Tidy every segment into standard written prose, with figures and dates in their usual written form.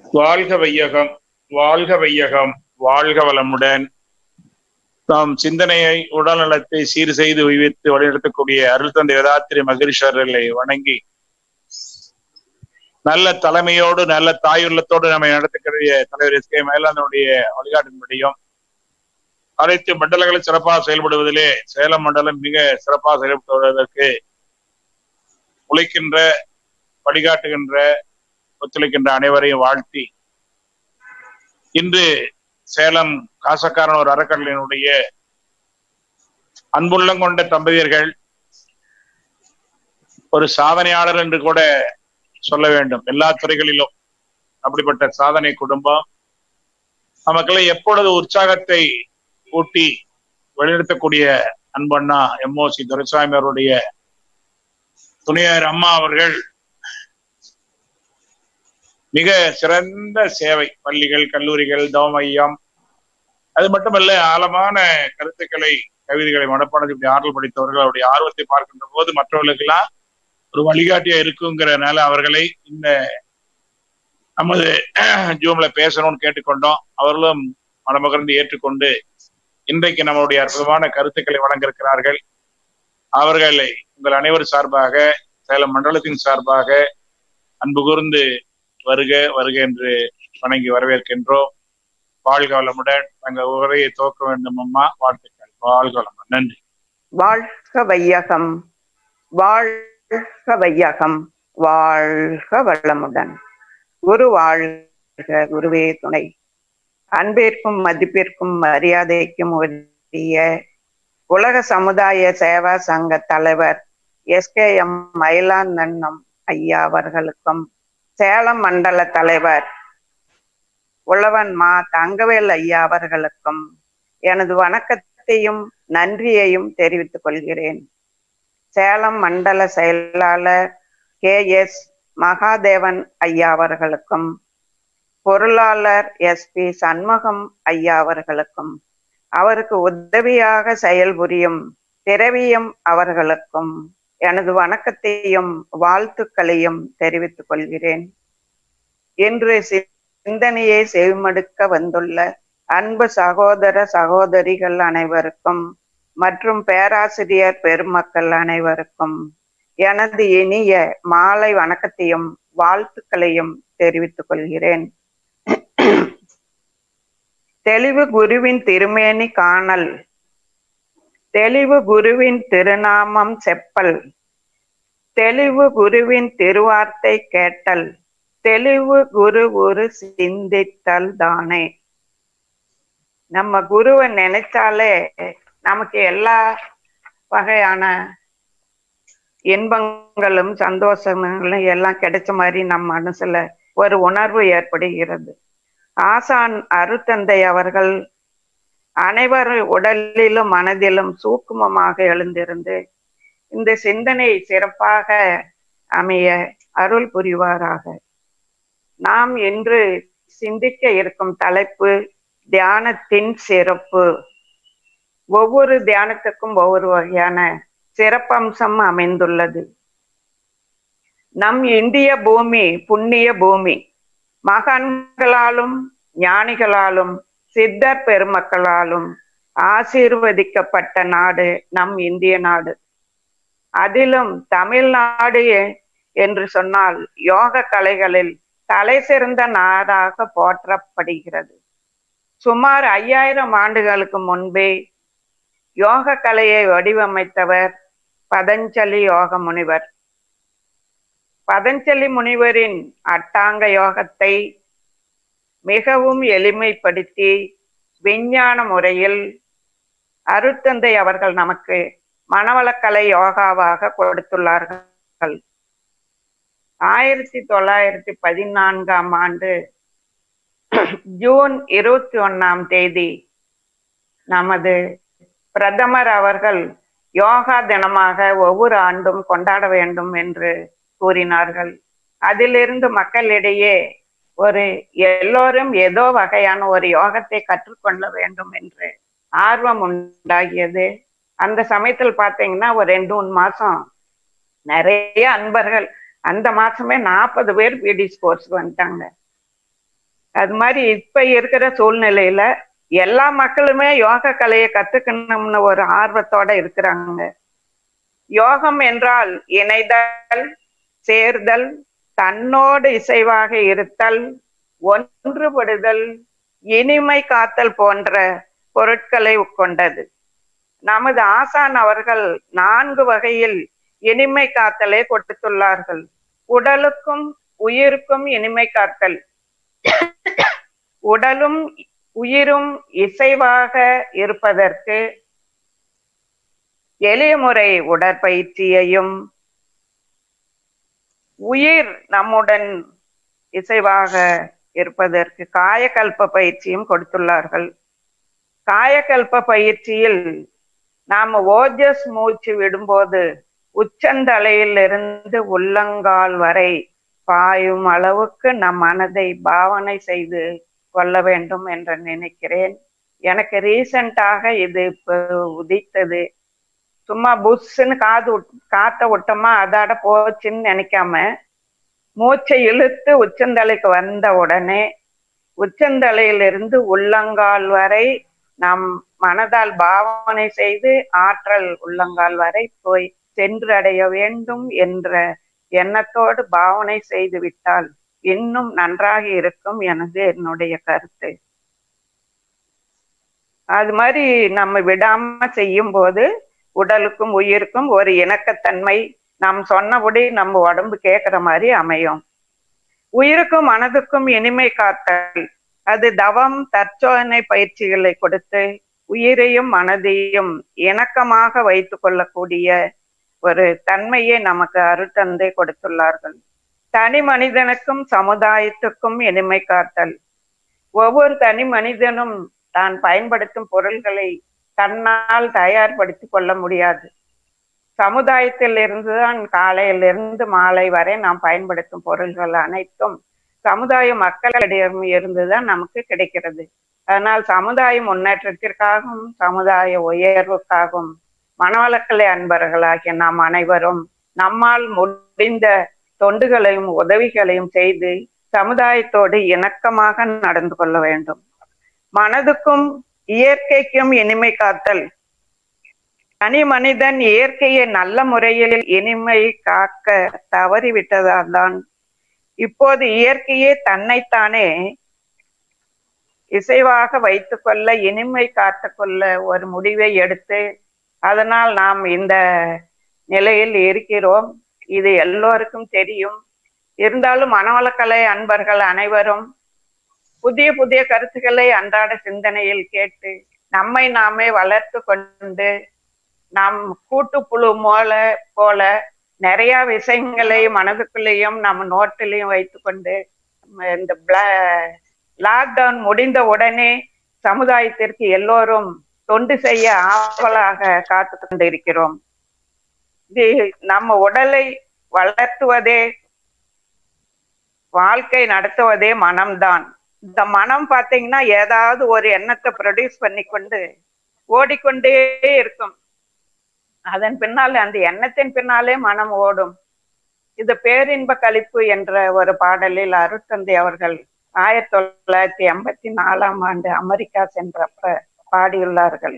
வாழ்க வையகம், வாழ்க வையகம், வாழ்க வளமுடன். நாம் சிந்தனையை, உடல் நலத்தை சீர் செய்து உய்வித்து வழிநடத்தக்கூடிய அருள் தந்தை வேதாத்திரி மகிழ்ச்சியர்களை வணங்கி, நல்ல தலைமையோடு நல்ல தாயுள்ளத்தோடு நம்மை நடத்தக்கூடிய தலைவர் எஸ்.கே. மயிலாந்தனுடைய வழிகாட்டின்படியும் அனைத்து மண்டலங்களும் சிறப்பாக செயல்படுவதிலே சேலம் மண்டலம் மிக சிறப்பாக செயல்படுவதற்கு உழைக்கின்ற, வழிகாட்டுகின்ற, ஒத்துழைக்கின்ற அனைவரையும் வாழ்த்தி, இன்று சேலம் காசக்காரன் ஒரு அறக்கட்டளையினுடைய அன்புள்ளம் கொண்ட தம்பதியர்கள் ஒரு சாதனையாளர் என்று கூட சொல்ல வேண்டும். எல்லா துறைகளிலும் அப்படிப்பட்ட சாதனை குடும்பம் நமக்கெல்லாம் எப்பொழுது உற்சாகத்தை ஊட்டி வழிநடத்தக்கூடிய அன்பண்ணா எம்.ஓ.சி. துரைசாமி அவருடைய துணையார் அம்மா அவர்கள் மிக சிறந்த சேவை. பள்ளிகள், கல்லூரிகள், தவமையம், அது மட்டுமல்ல ஆழமான கருத்துக்களை, கவிதைகளை மனப்பாடம் இப்படி ஆற்றல் படித்தவர்கள். அவருடைய ஆர்வத்தை பார்க்கின்ற போது மற்றவர்களுக்கெல்லாம் ஒரு வழிகாட்டியா இருக்குங்கிறதுனால அவர்களை இந்த நமது ஜூம்ல பேசணும்னு கேட்டுக்கொண்டோம். அவர்களும் மனமகர்ந்து ஏற்றுக்கொண்டு இன்றைக்கு நம்மளுடைய அற்புதமான கருத்துக்களை வழங்க இருக்கிறார்கள். அவர்களை உங்கள் அனைவரும் சார்பாக, சேலம் மண்டலத்தின் சார்பாக அன்பு கூர்ந்து வருக வருக என்று வணங்கி வரவேற்கின்றோம். வாழ்க வளமுடன். தங்கள் உரையை துவக்க வேண்டும் அம்மா. வாழ்த்துக்கள். வாழ்க வளமுடன். நன்றி. வாழ்க வையகம், வாழ்க வையகம், வாழ்க வளமுடன். குரு வாழ்க, குருவே துணை. அன்பிற்கும் மதிப்பிற்கும் மரியாதைக்கும் உரிய உலக சமுதாய சேவா சங்க தலைவர் எஸ்.கே.எம். மயிலாந்தன் ஐயா அவர்களுக்கும், சேலம் மண்டல தலைவர் உழவன் மா தங்கவேல் ஐயா அவர்களுக்கும் எனது வணக்கத்தையும் நன்றியையும் தெரிவித்துக் கொள்கிறேன். சேலம் மண்டல செயலாளர் கே.எஸ். மகாதேவன் ஐயா அவர்களுக்கும், பொருளாளர் எஸ்.பி. சண்முகம் ஐயா அவர்களுக்கும், அவருக்கு உதவியாக செயல்புரியும் திரவியம் அவர்களுக்கும் எனது வணக்கத்தையும் வாழ்த்துக்களையும் தெரிவித்துக் கொள்கிறேன். இன்று சிந்தனையை செவிமடுக்க வந்துள்ள அன்பு சகோதர சகோதரிகள் அனைவருக்கும் மற்றும் பேராசிரியர் பெருமக்கள் அனைவருக்கும் எனது இனிய மாலை வணக்கத்தையும் வாழ்த்துக்களையும் தெரிவித்துக் கொள்கிறேன். தெளிவு குருவின் திருமேனி காணல், தெளிவு குருவின் திருநாமம் செப்பல், தெளிவு குருவின் திருவார்த்தை கேட்டல், தெளிவு குரு ஒரு சிந்தித்தல் தானே. நம்ம குருவை நினைச்சாலே நமக்கு எல்லா வகையான இன்பங்களும் சந்தோஷங்களும் எல்லாம் கிடைச்ச மாதிரி நம் மனசுல ஒரு உணர்வு ஏற்படுகிறது. ஆசான் அருத்தந்தை அவர்கள் அனைவர் உடலிலும் மனதிலும் சூக்குமமாக எழுந்திருந்து இந்த சிந்தனை சிறப்பாக அமைய அருள் புரிவாராக. நாம் இன்று சிந்திக்க இருக்கும் தலைப்பு தியானத்தின் சிறப்பு. ஒவ்வொரு தியானத்துக்கும் ஒவ்வொரு வகையான சிறப்பம்சம் அமைந்துள்ளது. நம் இந்திய பூமி புண்ணிய பூமி. மகான்களாலும் ஞானிகளாலும் சித்தர் பெருமக்களாலும் ஆசீர்வதிக்கப்பட்ட நாடு நம் இந்திய நாடு. அதிலும் தமிழ்நாடு என்று சொன்னால் யோக கலைகளில் தலை சிறந்த நாடாக போற்றப்படுகிறது. சுமார் 5000 ஆண்டுகளுக்கு முன்பே யோக கலையை வடிவமைத்தவர் பதஞ்சலி யோக முனிவர். பதஞ்சலி முனிவரின் அட்டாங்க யோகத்தை மிகவும் எளிமைப்படுத்தி விஞ்ஞான முறையில் அருட்தந்தை அவர்கள் நமக்கு மனவளக்கலை யோகாவாக கொடுத்துள்ளார்கள். 1914ஆம் ஆண்டு ஜூன் 21ஆம் தேதி நமது பிரதமர் அவர்கள் யோகா தினமாக ஒவ்வொரு ஆண்டும் கொண்டாட வேண்டும் என்று கூறினார்கள். அதிலிருந்து மக்களிடையே ஒரு எல்லோரும் ஏதோ வகையான ஒரு யோகத்தை கற்றுக்கொள்ள வேண்டும் என்று ஆர்வம் உண்டாகியது. அந்த சமயத்தில் பார்த்தீங்கன்னா ஒரு 2-3 மாசம் நிறைய அன்பர்கள், அந்த மாசமே 40 பேர் பிடிஎஸ் கோர்ஸ் வந்துட்டாங்க. அது மாதிரி இப்ப இருக்கிற சூழ்நிலையில எல்லா மக்களுமே யோக கலையை கத்துக்கணும்னு ஒரு ஆர்வத்தோட இருக்கிறாங்க. யோகம் என்றால் இணைதல், சேர்தல், தன்னோடு இசைவாக இருத்தல், ஒன்றுபடுதல், இனிமை காத்தல் போன்ற பொருட்களை உட்கொண்டது. நமது ஆசான் அவர்கள் 4 வகையில் இனிமை காத்தலை கொடுத்துள்ளார்கள். உடலுக்கும் உயிருக்கும் இனிமை காத்தல். உடலும் உயிரும் இசைவாக இருப்பதற்கு எளிய முறை உடற்பயிற்சியையும், உயிர் நம்முடன் இசைவாக இருப்பதற்கு காயகல்ப பயிற்சியும் கொடுத்துள்ளார்கள். காயகல்ப பயிற்சியில் நாம ஓஜஸ் மூச்சு விடும்போது உச்சந்தலையிலிருந்து உள்ளங்கால் வரை பாயும் அளவுக்கு நம் மனதை பாவனை செய்து கொள்ள வேண்டும் என்று நினைக்கிறேன். எனக்கு ரீசண்டாக இது இப்போ உதித்தது. சும்மா புஷ்ன்னு காத்த விட்டோமா அதாட போச்சுன்னு நினைக்காம மூச்சை இழுத்து உச்சந்தலைக்கு வந்த உடனே உச்சந்தலையிலிருந்து உள்ளங்கால் வரை நாம் மனதால் பாவனை செய்து ஆற்றல் உள்ளங்கால் வரை போய் சென்று அடைய வேண்டும் என்ற எண்ணத்தோடு பாவனை செய்து விட்டால் இன்னும் நன்றாக இருக்கும் எனது என்னுடைய கருத்து. அது மாதிரி நம்ம விடாம செய்யும் போது உடலுக்கும் உயிருக்கும் ஒரு இணக்கத்தன்மை, நாம் சொன்னபடி நம்ம உடம்பு கேட்கிற மாதிரி அமையும். உயிருக்கும் மனதுக்கும் இனிமை காத்தல், அது தவம் தற்சோதனை பயிற்சிகளை கொடுத்து உயிரையும் மனதையும் இணக்கமாக வைத்து கொள்ளக்கூடிய ஒரு தன்மையை நமக்கு அருட்தந்தை கொடுத்துள்ளார்கள். தனி மனிதனுக்கும் சமுதாயத்துக்கும் இனிமை காத்தல். ஒவ்வொரு தனி மனிதனும் தான் பயன்படுத்தும் பொருள்களை தன்னால் தயார்படுத்தி கொள்ள முடியாது. சமுதாயத்தில் இருந்துதான் காலையிலிருந்து மாலை வரை நாம் பயன்படுத்தும் பொருள்கள் அனைத்தும் சமுதாய மக்களிடம் இருந்துதான் நமக்கு கிடைக்கிறது. அதனால் சமுதாய முன்னேற்றத்திற்காகவும் சமுதாய உயர்வுக்காகவும் மனவளக்கலை அன்பர்களாகிய நாம் அனைவரும் நம்மால் முடிந்த தொண்டுகளையும் உதவிகளையும் செய்து சமுதாயத்தோடு இணக்கமாக நடந்து கொள்ள வேண்டும். மனதுக்கும் இயற்கைக்கும் இனிமை காத்தல். தனி மனிதன் இயற்கையை நல்ல முறையில் இனிமை காக்க தவறிவிட்டதால் தான் இப்போது இயற்கையே தன்னைத்தானே இசைவாக வைத்துக் கொள்ள, இனிமை காத்து கொள்ள ஒரு முடிவை எடுத்து அதனால் நாம் இந்த நிலையில் இருக்கிறோம். இது எல்லோருக்கும் தெரியும். இருந்தாலும் மனவளக்கலை அன்பர்கள் அனைவரும் புதிய புதிய கருத்துக்களை அன்றாட சிந்தனையில் கேட்டு நம்மை நாமே வளர்த்து கொண்டு நாம் கூட்டுப்புழு போல நிறைய விஷயங்களை மனதுக்குள்ளேயும் நம்ம நோட்டிலையும் வைத்து கொண்டு இந்த லாக்டவுன் முடிந்த உடனே சமுதாயத்திற்கு எல்லோரும் தொண்டு செய்ய ஆவலாக காத்து கொண்டு இருக்கிறோம். இது நம்ம உடலை வளர்த்துவதே, வாழ்க்கை நடத்துவதே மனம்தான். இந்த மனம் பார்த்தீங்கன்னா ஏதாவது ஒரு எண்ணத்தை ப்ரொடியூஸ் பண்ணி கொண்டு ஓடிக்கொண்டே இருக்கும். அதன் பின்னால் அந்த எண்ணத்தின் பின்னாலே மனம் ஓடும். இது பேரின்ப கழிப்பு என்ற ஒரு பாடலில் அருட்தந்தை அவர்கள் 1984 அமெரிக்கா சென்றப்ப பாடியுள்ளார்கள்.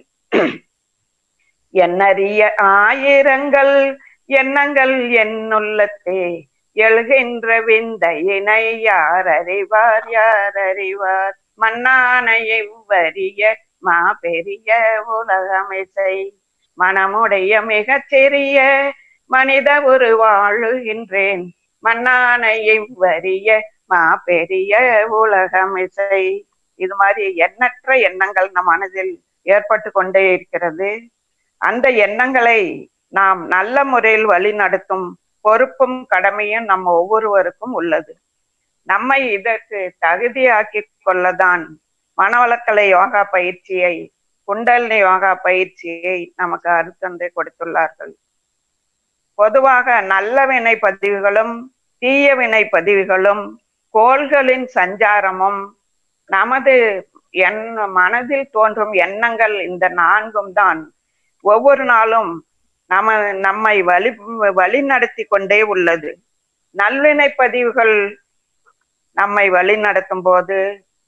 எண்ணறிய ஆயிரங்கள் எண்ணங்கள் என்னுள்ளத்தே எழுகின்ற விந்தையினை யார் அறிவார் யார் அறிவார், மண்ணான இவ்வரிய மாபெரிய உலகமிசை மனமுடைய மிகச் சிறிய மனித ஒரு வாழுகின்றேன், மண்ணான இவ்வரிய மாபெரிய உலகமிசை. இது மாதிரி எண்ணற்ற எண்ணங்கள் நம் மனதில் ஏற்பட்டு கொண்டே இருக்கிறது. அந்த எண்ணங்களை நாம் நல்ல முறையில் வழி நடத்தும் பொறுப்பும் கடமையும் நம்ம ஒவ்வொருவருக்கும் உள்ளது. நம்மை இதற்கு தகுதியாக்கி கொள்ளதான் மனவளக்கலை யோகா பயிற்சியை, குண்டலினி யோகா பயிற்சியை நமக்கு அருட்தந்தை கொடுத்துள்ளார்கள். பொதுவாக நல்ல வினை பதிவுகளும் தீய வினை பதிவுகளும் கோள்களின் சஞ்சாரமும் நமது மனதில் தோன்றும் எண்ணங்கள், இந்த 4ம் தான் ஒவ்வொரு நாளும் நம்மை வழி நடத்தி கொண்டே உள்ளது. நல்வினை பதிவுகள் நம்மை வழி நடத்தும் போது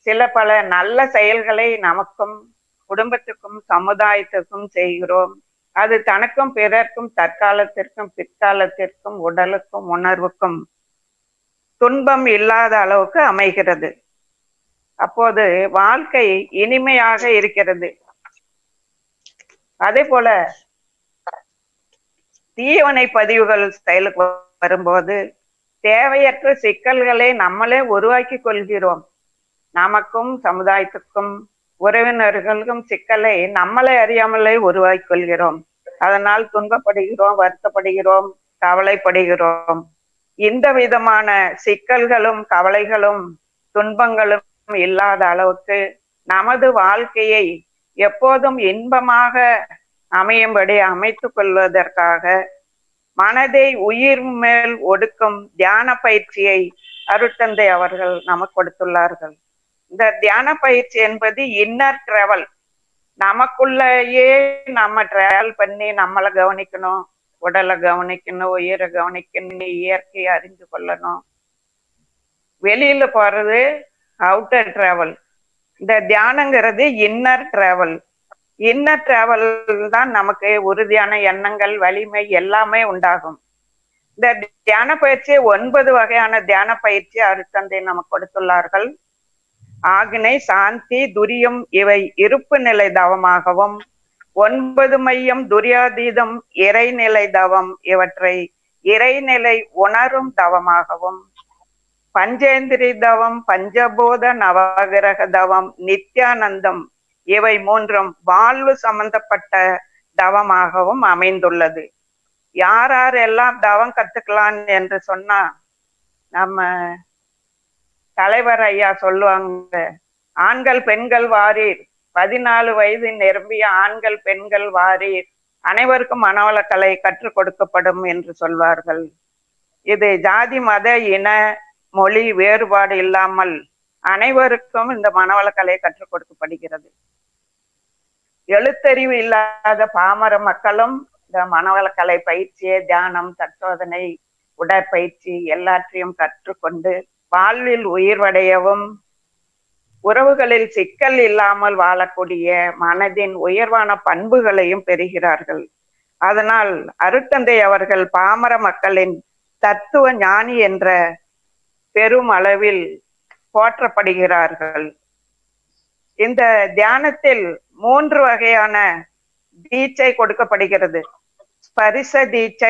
சில பல நல்ல செயல்களை நமக்கும் குடும்பத்துக்கும் சமுதாயத்துக்கும் செய்கிறோம். அது தனக்கும் பிறர்க்கும் தற்காலத்திற்கும் பிற்காலத்திற்கும் உடலுக்கும் உணர்வுக்கும் துன்பம் இல்லாத அளவுக்கு அமைகிறது. அப்போது வாழ்க்கை இனிமையாக இருக்கிறது. அதே போல தீவனை பதிவுகள் செயலுக்கு வரும்போது தேவையற்ற சிக்கல்களை நம்மளே உருவாக்கி கொள்கிறோம். நமக்கும் சமுதாயத்துக்கும் உறவினர்களுக்கும் சிக்கலை நம்மளே அறியாமலே உருவாக்கி கொள்கிறோம். அதனால் துன்பப்படுகிறோம், வருத்தப்படுகிறோம், கவலைப்படுகிறோம். இந்த விதமான சிக்கல்களும் கவலைகளும் துன்பங்களும் இல்லாத அளவுக்கு நமது வாழ்க்கையை எப்போதும் இன்பமாக அமையும்படி அமைத்துக் கொள்வதற்காக மனதை உயிர் மேல் ஒடுக்கும் தியான பயிற்சியை அருட்தந்தை அவர்கள் நமக்கு கொடுத்துள்ளார்கள். இந்த தியான பயிற்சி என்பது இன்னர் டிராவல். நமக்குள்ளேயே நம்ம டிராவல் பண்ணி நம்மளை கவனிக்கணும், உடலை கவனிக்கணும், உயிரை கவனிக்கணும், இயற்கையை அறிந்து கொள்ளணும். வெளியில போறது அவுட்டர் டிராவல். இந்த தியானங்கிறது இன்னர் டிராவல். இன்னர் டிராவல் தான் நமக்கு உறுதியான எண்ணங்கள், வலிமை எல்லாமே உண்டாகும். இந்த தியான பயிற்சி 9 வகையான தியான பயிற்சி அருட்தந்தை நமக்கு கொடுத்துள்ளார்கள். ஆக்னை, சாந்தி, துரியம் இவை இருப்பு நிலை தவமாகவும், 9 மையம், துரியாதீதம், இறைநிலை தவம் இவற்றை இறைநிலை உணரும் தவமாகவும், பஞ்சேந்திரி தவம், பஞ்சபோத நவகிரக தவம், நித்யானந்தம் இவை 3 வாழ்வு சம்பந்தப்பட்ட தவமாகவும் அமைந்துள்ளது. யாரெல்லாம் தவம் கத்துக்கலாம் என்று சொன்னா, நம்ம தலைவர் ஐயா சொல்லுவாங்க, ஆண்கள் பெண்கள் வாரீர், 14 வயது நிரம்பிய ஆண்கள் பெண்கள் வாரீர், அனைவருக்கும் மனவளக்கலை கற்றுக் கொடுக்கப்படும் என்று சொல்வார்கள். இது ஜாதி மத இன மொழி வேறுபாடு இல்லாமல் அனைவருக்கும் இந்த மனவளக்கலை கற்றுக் கொடுக்கப்படுகிறது. எழுத்தறிவு இல்லாத பாமர மக்களும் இந்த மனவளக்கலை பயிற்சியை, தியானம், தற்சோதனை, உடற்பயிற்சி எல்லாற்றையும் கற்றுக்கொண்டு வாழ்வில் உயிர்வடையவும், உறவுகளில் சிக்கல் இல்லாமல் வாழக்கூடிய மனதின் உயர்வான பண்புகளையும் பெறுகிறார்கள். அதனால் அருட்தந்தை அவர்கள் பாமர மக்களின் தத்துவ ஞானி என்ற பெரும் அளவில் போற்றப்படுகிறார்கள். இந்த தியானத்தில் 3 வகையான தீட்சை கொடுக்கப்படுகிறது. ஸ்பரிச தீட்சை,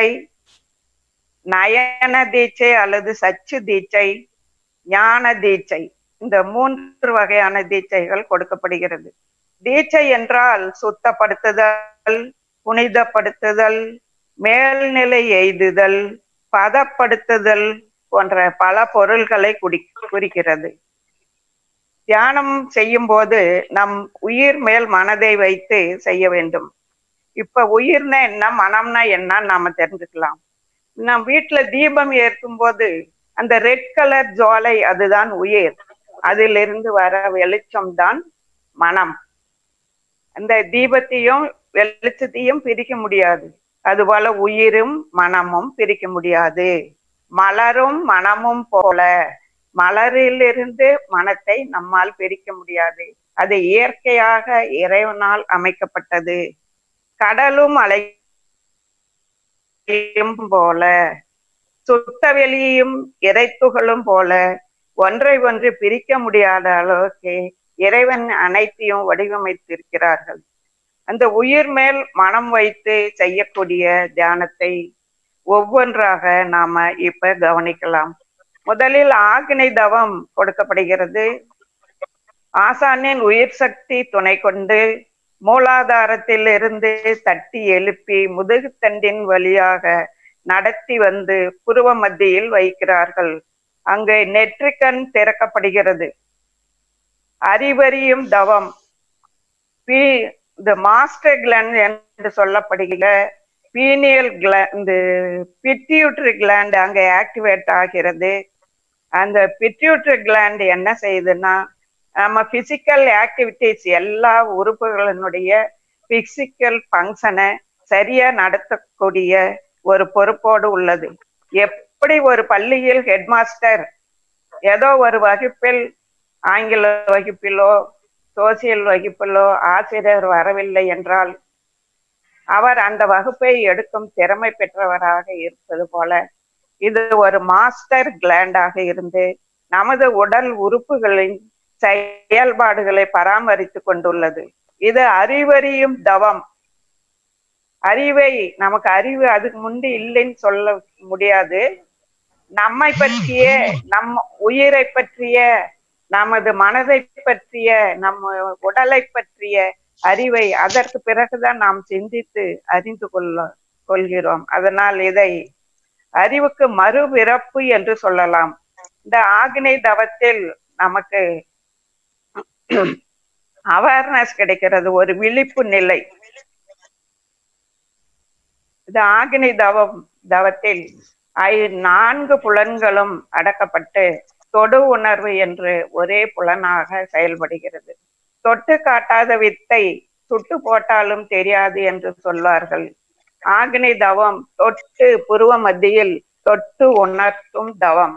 நயன தீட்சை அல்லது சச்சு தீட்சை, ஞான தீட்சை. இந்த 3 வகையான தீட்சைகள் கொடுக்கப்படுகிறது. தீட்சை என்றால் சுத்தப்படுத்துதல், புனிதப்படுத்துதல், மேல்நிலை எய்துதல், பதப்படுத்துதல் போன்ற பல பொருள்களை குறிக்கிறது. தியானம் செய்யும் போது நம் உயிர் மேல் மனதை வைத்து செய்ய வேண்டும். இப்ப உயிர்னா என்ன, மனம்னா என்ன நாம தெரிஞ்சுக்கலாம். நம் வீட்டுல தீபம் ஏற்கும் போது அந்த ரெட் கலர் ஜுவாலை அதுதான் உயிர். அதிலிருந்து வர வெளிச்சம் தான் மனம். அந்த தீபத்தையும் வெளிச்சத்தையும் பிரிக்க முடியாது. அதுபோல உயிரும் மனமும் பிரிக்க முடியாது. மலரும் மனமும் போல மலரிலிருந்து மனத்தை நம்மால் பிரிக்க முடியாது. அது இயற்கையாக இறைவனால் அமைக்கப்பட்டது. கடலும் அலையும் போல, சுத்தவெளியும் இறைத்துகளும் போல ஒன்றை ஒன்று பிரிக்க முடியாத அளவுக்கு இறைவன் அனைத்தையும் வடிவமைத்திருக்கிறார்கள். அந்த உயிர் மேல் மனம் வைத்து செய்யக்கூடிய தியானத்தை ஒவ்வொன்றாக நாம இப்ப கவனிக்கலாம். முதலில் ஆக்னை தவம் கொடுக்கப்படுகிறது. ஆசானின் உயிர் சக்தி துணை கொண்டு மூலாதாரத்தில் இருந்து தட்டி எழுப்பி முதுகுத்தண்டின் வழியாக நடத்தி வந்து புருவ மத்தியில் வைக்கிறார்கள். அங்கு நெற்றிக்கண் திறக்கப்படுகிறது. அறிவறியும் தவம், மாஸ்டர் கிளாண்ட் என்று சொல்லப்படுகிற பீனியல் கிளாண்ட், பிட்யூட்டரி கிளாண்ட் அங்கே ஆக்டிவேட் ஆகிறது. அந்த பிட்யூட்டரி கிளாண்ட் என்ன செய்யுதுன்னா, நம்ம பிசிக்கல் ஆக்டிவிட்டிஸ் எல்லா உறுப்புகளினுடைய பிசிக்கல் ஃபங்க்ஷனை சரியா நடத்தக்கூடிய ஒரு பொறுப்போடு உள்ளது. எப்படி ஒரு பள்ளியில் ஹெட்மாஸ்டர் ஏதோ ஒரு வகுப்பில் ஆங்கில வகுப்பிலோ சோசியல் வகுப்பிலோ ஆசிரியர் வரவில்லை என்றால் அவர் அந்த வகுப்பை எடுக்கும் திறமை பெற்றவராக இருப்பது போல இது ஒரு மாஸ்டர் கிளாண்டாக இருந்து நமது உடல் உறுப்புகளின் செயல்பாடுகளை பராமரித்து கொண்டுள்ளது. இது அறிவறியும் தவம். அறிவை நமக்கு அறிவு அதுக்கு முந்தி இல்லைன்னு சொல்ல முடியாது. நம்மை பற்றிய, நம் உயிரை பற்றிய, நமது மனதை பற்றிய, நம்ம உடலை பற்றிய அறிவை அதற்கு பிறகுதான் நாம் சிந்தித்து அறிந்து கொள்கிறோம். அதனால் இதை அறிவுக்கு மறுபிறப்பு என்று சொல்லலாம். இந்த ஆக்னை தவத்தில் நமக்கு அவேர்னஸ் கிடைக்கிறது, ஒரு விழிப்பு நிலை. இந்த ஆக்னை தவத்தில் 4 புலன்களும் அடக்கப்பட்டு தொடு உணர்வு என்று ஒரே புலனாக செயல்படுகிறது. தொட்டு காட்டாத வித்தை சுட்டு போட்டாலும் தெரியாது என்று சொல்வார்கள். ஆக்னை தவம் தொட்டு புருவ மத்தியில் தொட்டு உணர்த்தும் தவம்.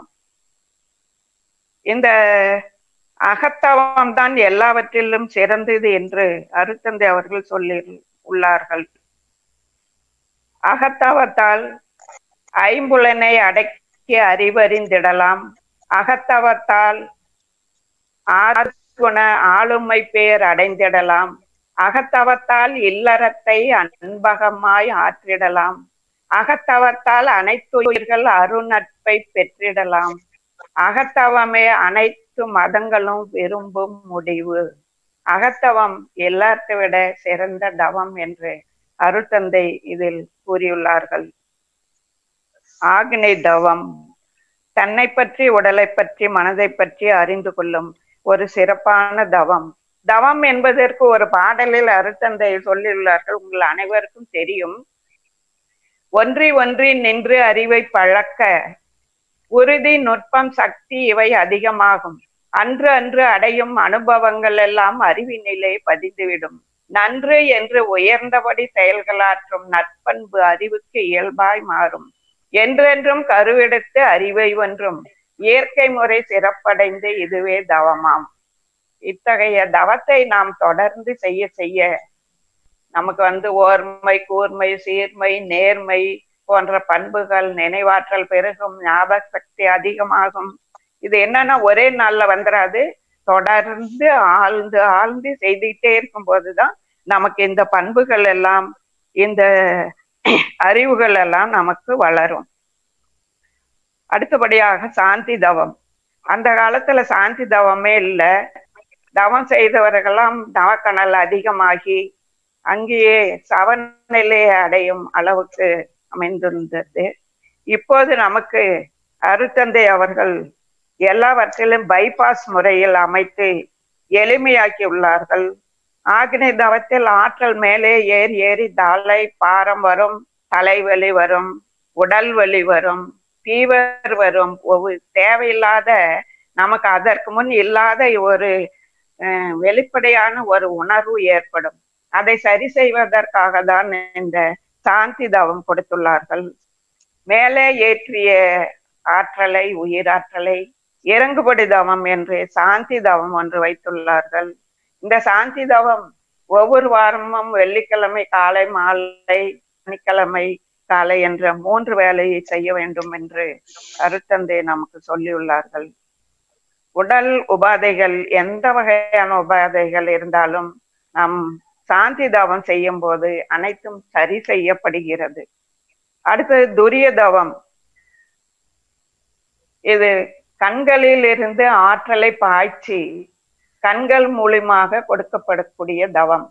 இந்த அகத்தவம் தான் எல்லாவற்றிலும் சிறந்தது என்று அருட்தந்தை அவர்கள் சொல்லி உள்ளார்கள். அகத்தவத்தால் ஐம்புலனை அடக்கி அறிவறிந்திடலாம். அகத்தவத்தால் ஆத்குண ஆளுமை பேர் அடைந்திடலாம். அகத்தவத்தால் இல்லறத்தை அன்பகமாய் ஆற்றிடலாம். அகத்தவத்தால் அனைத்து உயிர்கள் அருநட்பை பெற்றிடலாம். அகத்தவமே அனைத்து மதங்களும் விரும்பும் முடிவு. அகத்தவம் எல்லாத்தை விட சிறந்த தவம் என்று அருட்தந்தை இதில் கூறியுள்ளார்கள். ஆக்னை தவம் தன்னை பற்றி, உடலை பற்றி, மனதை பற்றி அறிந்து கொள்ளும் ஒரு சிறப்பான தவம். தவம் என்பதற்கு ஒரு பாடலில் அருட்தந்தை சொல்லியுள்ளார்கள், உங்கள் அனைவருக்கும் தெரியும். ஒன்றி ஒன்றி நின்று அறிவை பழக்க உறுதி, நுட்பம், சக்தி இவை அதிகமாகும். அன்று அன்று அடையும் அனுபவங்கள் எல்லாம் அறிவினிலே பதிந்துவிடும். நன்று என்று உயர்ந்தபடி செயல்களாற்றும் நற்பண்பு அறிவுக்கு இயல்பாய் மாறும். என்றென்றும் கருவெடுத்து அறிவை ஒன்றும் இயற்கை முறை சிறப்படைந்து இதுவே தவமாம். இத்தகைய தவத்தை நாம் தொடர்ந்து செய்ய செய்ய நமக்கு ஓர்மை, கூர்மை, சீர்மை, நேர்மை போன்ற பண்புகள், நினைவாற்றல் பெருகும், ஞாபக சக்தி அதிகமாகும். இது என்னன்னா ஒரே நாள்ல வந்துடாது. தொடர்ந்து ஆழ்ந்து ஆழ்ந்து செய்துகிட்டே இருக்கும் போதுதான் நமக்கு இந்த பண்புகள் எல்லாம், இந்த அறிவுகள் எல்லாம் நமக்கு வளரும். அடுத்தபடியாக சாந்தி தவம். அந்த காலத்துல சாந்தி தவமே இல்லை. தவம் செய்தவர்களெல்லாம் நவக்கணல் அதிகமாகி அங்கேயே சவநிலையை அடையும் அளவுக்கு அமைந்திருந்தது. இப்போது நமக்கு அருட்தந்தை அவர்கள் எல்லாவற்றிலும் பைபாஸ் முறையில் அமைத்து எளிமையாக்கி உள்ளார்கள். ஆக்னை தவத்தில் ஆற்றல் மேலே ஏறி ஏறி தலை பாரம் வரும், தலைவலி வரும், உடல் வலி வரும், ஃபீவர் வரும். தேவையில்லாத, நமக்கு அதற்கு முன் இல்லாத ஒரு வெளிப்படையான ஒரு உணர்வு ஏற்படும். அதை சரி செய்வதற்காக தான் இந்த சாந்தி தவம் கொடுத்துள்ளார்கள். மேலே ஏற்றிய ஆற்றலை, உயிராற்றலை இறங்குபடி தவம் என்று சாந்தி தவம் ஒன்று வைத்துள்ளார்கள். இந்த சாந்தி தவம் ஒவ்வொரு வாரமும் வெள்ளிக்கிழமை காலை, மாலை, சனிக்கிழமை காலை என்ற 3 வேலையை செய்ய வேண்டும் என்று அருட்தந்தை நமக்கு சொல்லியுள்ளார்கள். உடல் உபாதைகள், எந்த வகையான உபாதைகள் இருந்தாலும் நாம் சாந்தி தவம் செய்யும் போது அனைத்தும் சரி செய்யப்படுகிறது. அடுத்தது துரிய தவம். இது கண்களில் இருந்து ஆற்றலை பாய்ச்சி கண்கள் மூலமாக கொடுக்கப்படக்கூடிய தவம்.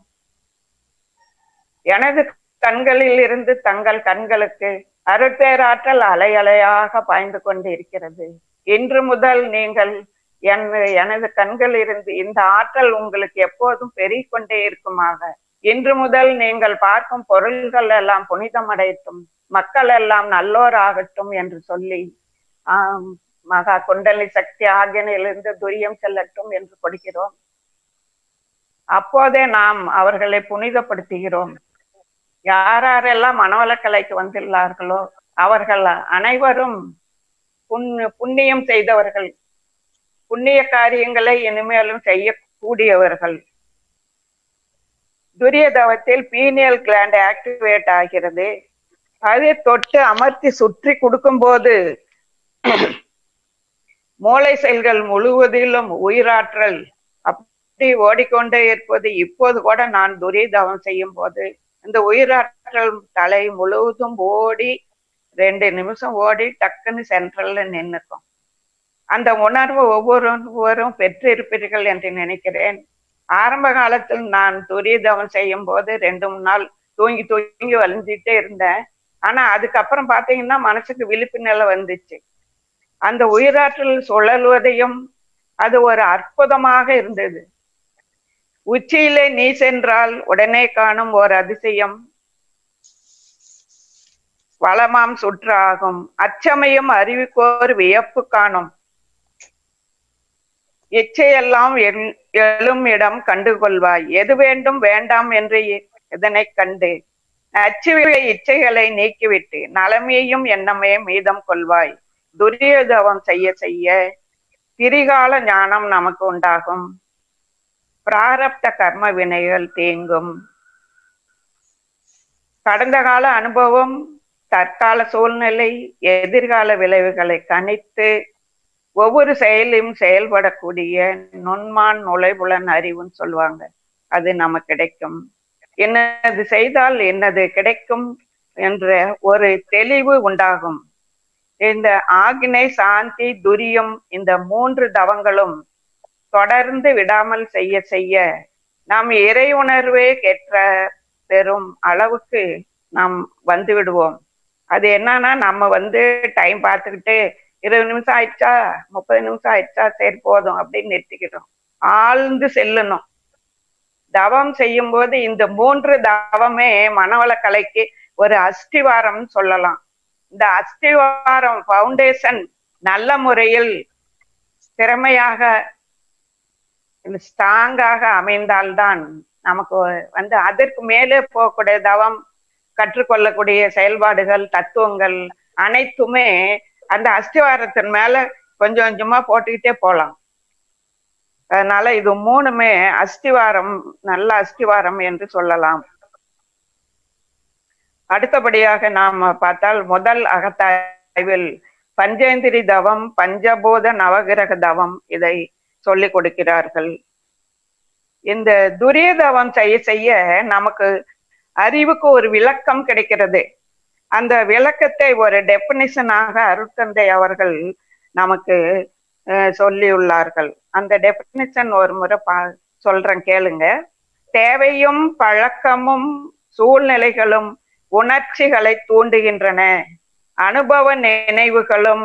எனது கண்களில் இருந்து தங்கள் கண்களுக்கு அருட்பேராற்றல் அலை அலையாக பாய்ந்து கொண்டு இருக்கிறது. இன்று முதல் நீங்கள் எனது கண்கள் இருந்து இந்த ஆற்றல் உங்களுக்கு எப்போதும் பெருகிக்கொண்டே இருக்குமாக. இன்று முதல் நீங்கள் பார்க்கும் பொருள்கள் எல்லாம் புனிதமடையட்டும், மக்கள் எல்லாம் நல்லோர் ஆகட்டும் என்று சொல்லி மகா குண்டலி சக்தி ஆகியனிலிருந்து துரியம் செல்லட்டும் என்று கொடுக்கிறோம். அப்போதே நாம் அவர்களை புனிதப்படுத்துகிறோம். யாரெல்லாம் மனவளக்கலைக்கு வந்துள்ளார்களோ அவர்கள் அனைவரும் புண்ணியம் செய்தவர்கள், புண்ணிய காரியங்களை இனிமேலும் செய்யக்கூடியவர்கள். துரிய தவத்தில் பீனியல் கிளாண்ட் ஆக்டிவேட் ஆகிறது. அதை தொட்டு அமர்த்தி சுற்றி கொடுக்கும் போது மூளை செல்கள் முழுவதிலும் உயிராற்றல் அப்படி ஓடிக்கொண்டே இருப்பது. இப்போது கூட நான் துரிய தவம் செய்யும் போது இந்த உயிராற்றல் தலை முழுவதும் ஓடி 2 நிமிஷம் ஓடி டக்குன்னு சென்ட்ரல்ல நின்னுக்கும். அந்த உணர்வு ஒவ்வொருவரும் பெற்றிருப்பீர்கள் என்று நினைக்கிறேன். ஆரம்ப காலத்தில் நான் துரிதவம் செய்யும் போது 2-3 நாள் தூங்கி தூங்கி வலிஞ்சிட்டே இருந்தேன். ஆனா அதுக்கப்புறம் பாத்தீங்கன்னா மனசுக்கு விழிப்பு நிலை வந்துச்சு. அந்த உயிராற்றல் சுழல்வதையும் அது ஒரு அற்புதமாக இருந்தது. உச்சியிலே நீ சென்றால் உடனே காணும் ஓர் அதிசயம் வளமாம் சுற்று ஆகும். அச்சமயம் அறிவிக்கோர் வியப்பு காணும். இச்சையெல்லாம் எழும் இடம் கண்டுகொள்வாய். எது வேண்டும் வேண்டாம் என்று இதனை கண்டு அச்சுவிய இச்சைகளை நீக்கிவிட்டு நலமையும் எண்ணமே மீதம் கொள்வாய். துரியதவம் செய்ய செய்ய திரிகால ஞானம் நமக்கு உண்டாகும். பிராரப்த கர்ம வினைகள் தேங்கும். கடந்த கால அனுபவம், தற்கால சூழ்நிலை, எதிர்கால விளைவுகளை கணித்து ஒவ்வொரு செயலையும் செயல்படக்கூடிய நுண்மான் நுழைவுலன் அறிவுன்னு சொல்லுவாங்க. அது நமக்கு கிடைக்கும். என்னது செய்தால் என்னது கிடைக்கும் என்ற ஒரு தெளிவு உண்டாகும். இந்த ஆக்னை, சாந்தி, துரியம் இந்த 3 தவங்களும் தொடர்ந்து விடாமல் செய்ய செய்ய நாம் இறை உணர்வே கேட்ட பெறும் அளவுக்கு நாம் வந்து விடுவோம். அது என்னன்னா நம்ம டைம் பார்த்துக்கிட்டு 20 நிமிஷம் ஆயிடுச்சா 30 நிமிஷம் ஆயிடுச்சா சரி போதும் அப்படின்னு நிறுத்திக்கிட்டோம். ஆழ்ந்து செல்லணும். தவம் செய்யும் போது இந்த 3 தவமே மனவள கலைக்கு ஒரு அஸ்திவாரம் சொல்லலாம். இந்த அஸ்திவாரம் பவுண்டேஷன் நல்ல முறையில் திறமையாக ஸ்ட்ராங்காக அமைந்தால்தான் நமக்கு அதற்கு மேலே போகக்கூடிய தவம், கற்றுக்கொள்ளக்கூடிய செயல்பாடுகள், தத்துவங்கள் அனைத்துமே அந்த அஸ்திவாரத்தின் மேல கொஞ்சம் கொஞ்சமா போட்டுக்கிட்டே போலாம். அதனால இது 3மே அஸ்திவாரம், நல்ல அஸ்திவாரம் என்று சொல்லலாம். அடுத்தபடியாக நாம் பார்த்தால் முதல் அகத்தாய்வில் பஞ்சேந்திரி தவம், பஞ்சபூத நவகிரக தவம் இதை சொல்லிக் கொடுக்கிறார்கள். இந்த துரிய தவம் செய்ய செய்ய நமக்கு அறிவுக்கு ஒரு விளக்கம் கிடைக்கிறது. அந்த விளக்கத்தை ஒரு டெபினிஷனாக அருட்தந்தை அவர்கள் நமக்கு சொல்லியுள்ளார்கள். அந்த டெபினிஷன் ஒரு முறை சொல்றேன் கேளுங்க. தேவையும் பழக்கமும் சூழ்நிலைகளும் உணர்ச்சிகளை தூண்டுகின்றன. அனுபவ நினைவுகளும்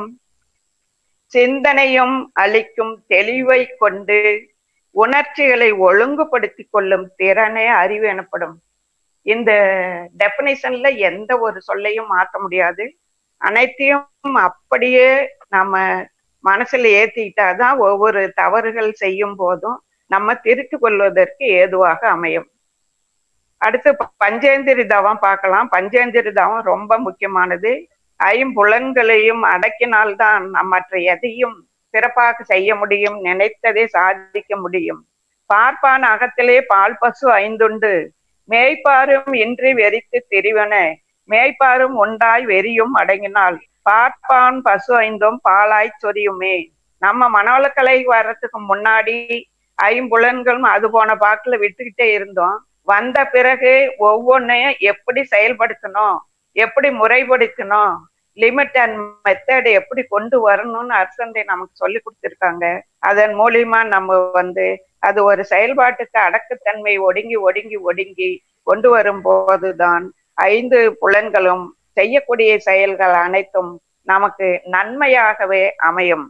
சிந்தனையும் அளிக்கும் தெளிவை கொண்டு உணர்ச்சிகளை ஒழுங்குபடுத்தி கொள்ளும் திறனே அறிவு எனப்படும். இந்த டெபினிஷன்ல எந்த ஒரு சொல்லையும் மாற்ற முடியாது. அனைத்தையும் அப்படியே நம்ம மனசுல ஏத்திக்கிட்டாதான் ஒவ்வொரு தவறுகள் செய்யும் போதும் நம்ம திருத்திக் கொள்வதற்கு ஏதுவாக அமையும். அடுத்து பஞ்சேந்திரி தவம் பார்க்கலாம். பஞ்சேந்திரி தவம் ரொம்ப முக்கியமானது. ஐம்புலன்களையும் அடக்கினால்தான் நம்ம மற்ற எதையும் சிறப்பாக செய்ய முடியும், நினைத்ததை சாதிக்க முடியும். பார்ப்பான் அகத்திலே பால் பசு 5 மேய்ப்பாரும் இன்றி வெறித்து திரிவன, மேய்ப்பாரும் உண்டாய் வெறியும் அடங்கினால் பார்ப்பான் பசு 5 பாலாய் சொரியுமே. நம்ம மனவளக்கலை வர்றதுக்கு முன்னாடி ஐம்புலன்களும் அது போன பாக்குல விட்டுக்கிட்டே இருந்தோம். வந்த பிறகு ஒவ்வொன்றையும் எப்படி செயல்படுத்தணும், எப்படி முறைப்படுத்தணும், லிமிட் அண்ட் மெத்தட் எப்படி கொண்டு வரணும்னு அர்த்தந்தை நமக்கு சொல்லி கொடுத்துருக்காங்க. அதன் மூலியமா நம்ம அது ஒரு செயல்பாட்டுக்கு அடக்கத்தன்மை ஒடுங்கி ஒடுங்கி ஒடுங்கி கொண்டு வரும் போதுதான் 5 புலன்களும் செய்யக்கூடிய செயல்கள் அனைத்தும் நமக்கு நன்மையாகவே அமையும்.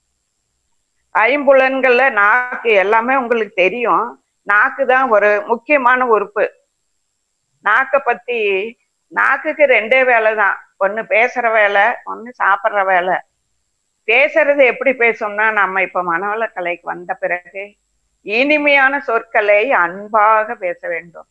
ஐம்புலன்கள்ல நாக்கு எல்லாமே உங்களுக்கு தெரியும். நாக்கு தான் ஒரு முக்கியமான உறுப்பு. நாக்கை பத்தி நாக்குக்கு 2 வேலை தான். ஒண்ணு பேசுற வேலை, ஒண்ணு சாப்பிட்ற வேலை. பேசுறது எப்படி பேசும்னா, நம்ம இப்ப மனவள கலைக்கு வந்த பிறகு இனிமையான சொற்களை அன்பாக பேச வேண்டும்.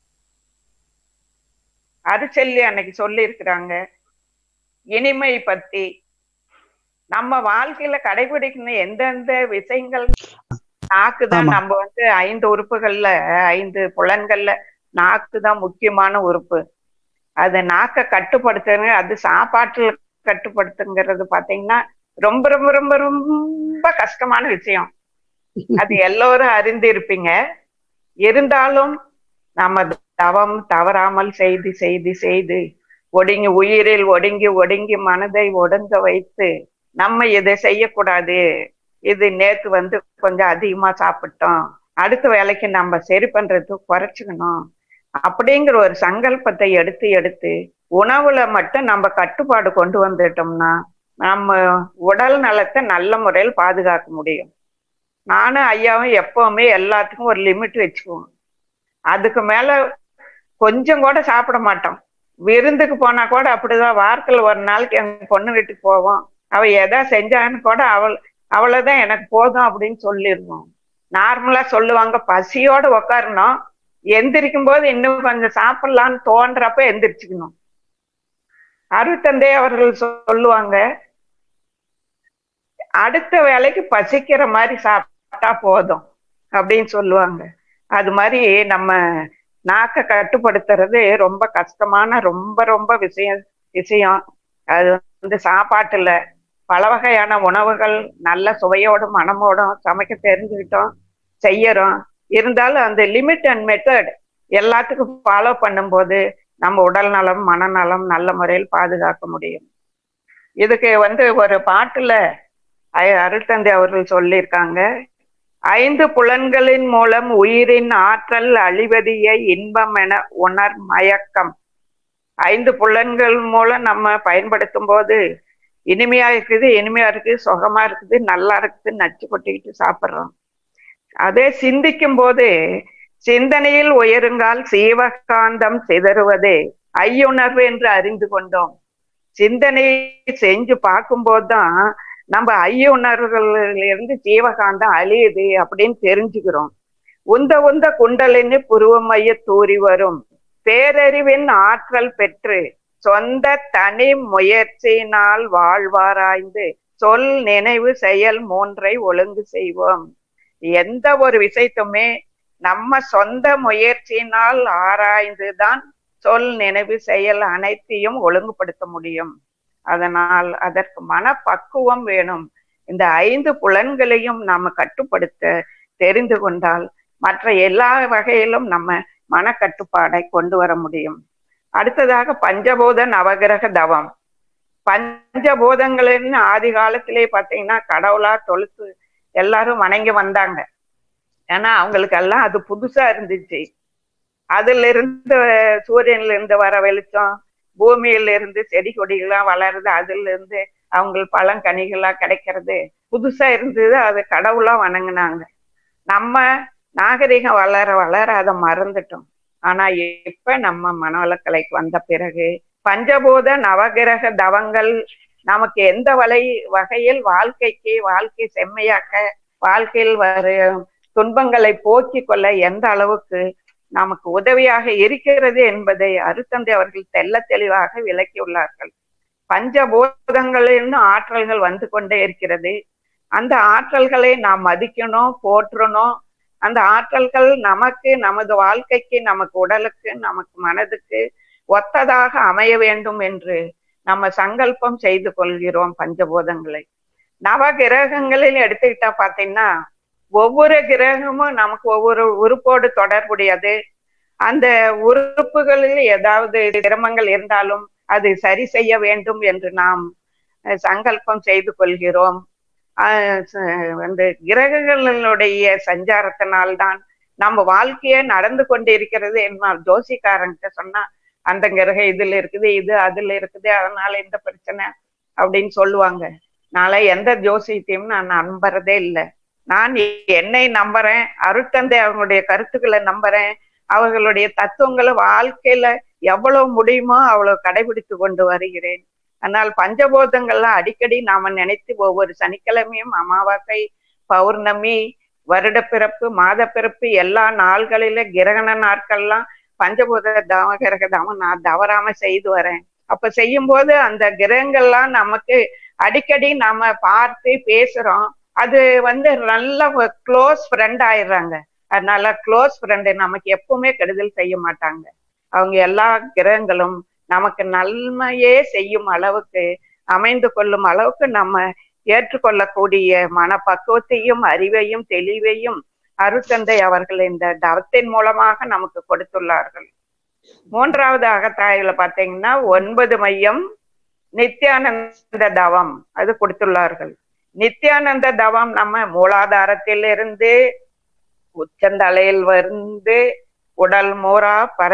அருச்செல்லி அன்னைக்கு சொல்லி இருக்கிறாங்க இனிமை பத்தி. நம்ம வாழ்க்கையில கடைபிடிக்கணும் எந்தெந்த விஷயங்கள். நாக்குதான் ஆமா. நம்ம 5 உறுப்புகள்ல 5 புலன்கள்ல நாக்குதான் முக்கியமான உறுப்பு. அது நாக்க கட்டுப்படுத்துங்க. அது சாப்பாட்டுல கட்டுப்படுத்துங்கிறது பாத்தீங்கன்னா ரொம்ப ரொம்ப ரொம்ப ரொம்ப கஷ்டமான விஷயம். அது எல்லோரும் அறிந்திருப்பீங்க. இருந்தாலும் நம்ம தவம் தவறாமல் செய்து செய்து செய்து ஒடுங்கி உயிரில் ஒடுங்கி ஒடுங்கி மனதை ஒடுங்க வைத்து நம்ம இதை செய்யக்கூடாது, இது நேத்து கொஞ்சம் அதிகமா சாப்பிட்டோம், அடுத்த வேலைக்கு நம்ம சரி பண்றது குறைச்சுக்கணும் அப்படிங்கிற ஒரு சங்கல்பத்தை எடுத்து எடுத்து உணவுல மட்டும் நம்ம கட்டுப்பாடு கொண்டு வந்துட்டோம்னா நம்ம உடல் நலத்தை நல்ல முறையில் பாதுகாக்க முடியும். நானும் ஐயாவும் எப்பவுமே எல்லாத்துக்கும் ஒரு லிமிட் வச்சுக்குவோம். அதுக்கு மேல கொஞ்சம் கூட சாப்பிட மாட்டோம். விருந்துக்கு போனா கூட அப்படிதான். வாரத்துல ஒரு நாளைக்கு எங்க பொண்ணு வீட்டுக்கு போவோம். அவ எதா செஞ்சான்னு கூட அவ்வளவுதான் எனக்கு போதும் அப்படின்னு சொல்லிடுவோம். நார்மலா சொல்லுவாங்க, பசியோட உக்காரணும், எந்திரிக்கும் போது இன்னும் கொஞ்சம் சாப்பிடலான்னு தோன்றப்ப எந்திரிச்சுக்கணும். அருட்தந்தை அவர்கள் சொல்லுவாங்க, அடுத்த வேலைக்கு பசிக்கிற மாதிரி சாப்பிட்டா போதும் அப்படின்னு சொல்லுவாங்க. அது மாதிரி நம்ம நாக்க கட்டுப்படுத்துறது ரொம்ப கஷ்டமான ரொம்ப ரொம்ப விஷயம். அது சாப்பாட்டுல பல வகையான உணவுகள் நல்ல சுவையோடும் மனமோடும் சமைக்க தெரிஞ்சுக்கிட்டோம், செய்யறோம். இருந்தாலும் அந்த லிமிட் அண்ட் மெத்தட் எல்லாத்துக்கும் ஃபாலோ பண்ணும்போது நம்ம உடல் நலம் மனநலம் நல்ல முறையில் பாதுகாக்க முடியும். இதுக்கு ஒரு பாட்டுல அருட்தந்தை அவர்கள் சொல்லியிருக்காங்க, 5 புலன்களின் மூலம் உயிரின் ஆற்றல் அழிவதியை இன்பம் என உணர் மயக்கம். 5 புலன்கள் மூலம் நம்ம பயன்படுத்தும் போது இனிமையா இருக்குது, சுகமா இருக்குது, நல்லா இருக்குது, நச்சு கொட்டிக்கிட்டு சாப்பிட்றோம். அதே சிந்திக்கும் போது சிந்தனையில் உயருங்கால் சீவகாந்தம் சிதறுவதே ஐயுணர்வு என்று அறிந்து கொண்டோம். சிந்தனையை செஞ்சு பார்க்கும்போதுதான் நம்ம ஐயுணர்வுகளிலிருந்து ஜீவகாந்தம் அழியுது அப்படின்னு தெரிஞ்சுக்கிறோம். உந்த குண்டலின்னு புருவ மைய தூறி வரும் பேரறிவின் ஆற்றல் பெற்று சொந்த தனி முயற்சியினால் வாழ்வாராய்ந்து சொல் நினைவு செயல் 3ஐ ஒழுங்கு செய்வோம். எந்த ஒரு விஷயத்துமே நம்ம சொந்த முயற்சியினால் ஆராய்ந்துதான் சொல் நினைவு செயல் அனைத்தையும் ஒழுங்குபடுத்த முடியும். அதனால் அதற்கு மனப்பக்குவம் வேணும். இந்த 5 புலன்களையும் நாம கட்டுப்படுத்த தெரிந்து கொண்டால் மற்ற எல்லா வகையிலும் நம்ம மனக்கட்டுப்பாடை கொண்டு வர முடியும். அடுத்ததாக பஞ்சபூத நவகிரக தவம். பஞ்சபூதங்களின் ஆதி காலத்திலே பார்த்தீங்கன்னா கடவுளா தொழுத்து எல்லாரும் வணங்கி வந்தாங்க. ஏன்னா அவங்களுக்கு எல்லாம் அது புதுசா இருந்துச்சு. அதுல இருந்து சூரியன்ல இருந்து வர வெளிச்சம், பூமியில இருந்து செடி கொடிகளா வளருது, அதுல இருந்து அவங்க பழங்கனிகளா கிடைக்கிறது புதுசா இருந்தது. அது கடவுளா வணங்கினாங்க. நம்ம நாகரிகம் வளர வளர அதை மறந்துட்டோம். ஆனா இப்ப நம்ம மனவளக்கலைக்கு வந்த பிறகு பஞ்சபூத நவகிரக தவங்கள் நமக்கு எந்த வகையில் வாழ்க்கை செம்மையாக்க, வாழ்க்கையில் வரும் துன்பங்களை போக்கிக் கொள்ள எந்த அளவுக்கு நமக்கு உதவியாக இருக்கிறது என்பதை அருட்தந்தை அவர்கள் தெல்ல தெளிவாக விளக்கியுள்ளார்கள். பஞ்சபூதங்களின் ஆற்றல்கள் வந்து கொண்டே இருக்கிறது. அந்த ஆற்றல்களை நாம் மதிக்கணும், போற்றணும். அந்த ஆற்றல்கள் நமக்கு, நமது வாழ்க்கைக்கு, நமக்கு உடலுக்கு, நமக்கு மனதுக்கு ஒத்ததாக அமைய வேண்டும் என்று நம்ம சங்கல்பம் செய்து கொள்கிறோம். பஞ்சபூதங்களை நவ கிரகங்களில் எடுத்துக்கிட்டா பாத்தீங்கன்னா ஒவ்வொரு கிரகமும் நமக்கு ஒவ்வொரு உறுப்போடு தொடர்புடையது. அந்த உறுப்புகளில் ஏதாவது சிரமங்கள் இருந்தாலும் அது சரி செய்ய வேண்டும் என்று நாம் சங்கல்பம் செய்து கொள்கிறோம். கிரகங்களுடைய சஞ்சாரத்தினால்தான் நம்ம வாழ்க்கையே நடந்து கொண்டு இருக்கிறது. என்ன ஜோசிக்காரங்கிட்ட சொன்னா அந்த கிரகம் இதுல இருக்குது, இது அதுல இருக்குது, அதனால இந்த பிரச்சனை அப்படின்னு சொல்லுவாங்க. நாளை எந்த ஜோசியத்தையும் நான் நம்புறதே இல்லை. நான் என்னை நம்புறேன், அருட்தந்தை அவங்களுடைய கருத்துக்களை நம்புறேன், அவர்களுடைய தத்துவங்களை வாழ்க்கையில எவ்வளவு முடியுமோ அவ்வளவு கடைபிடித்து கொண்டு வருகிறேன். ஆனால் பஞ்சபூதங்கள்லாம் அடிக்கடி நாம நினைத்து ஒவ்வொரு சனிக்கிழமையும் அமாவாசை, பௌர்ணமி, வருட பிறப்பு, மாத பிறப்பு எல்லா நாள்களில கிரகண நாட்கள்லாம் பஞ்சபூத நவகிரக தவம் நான் தவறாம செய்து வரேன். அப்ப செய்யும் போது அந்த கிரகங்கள்லாம் நமக்கு அடிக்கடி நாம பார்த்து பேசுறோம். அது நல்ல க்ளோஸ் ஃப்ரெண்ட் ஆயிடுறாங்க. அதனால க்ளோஸ் ஃப்ரெண்டு நமக்கு எப்பவுமே கெடுதல் செய்ய மாட்டாங்க. அவங்க எல்லா கிரகங்களும் நமக்கு நன்மையே செய்யும் அளவுக்கு அமைந்து கொள்ளும் அளவுக்கு நம்ம ஏற்றுக்கொள்ளக்கூடிய மனப்பக்குவத்தையும் அறிவையும் தெளிவையும் அருட்தந்தை அவர்கள் இந்த தவத்தின் மூலமாக நமக்கு கொடுத்துள்ளார்கள். 3வது அகத்தாய்வுல பாத்தீங்கன்னா 9 மையம் நித்யானந்த தவம் அது கொடுத்துள்ளார்கள். நித்யானந்த தவம் நம்ம மூலாதாரத்திலிருந்து உச்சந்தலையில் வந்து உடல் மூரா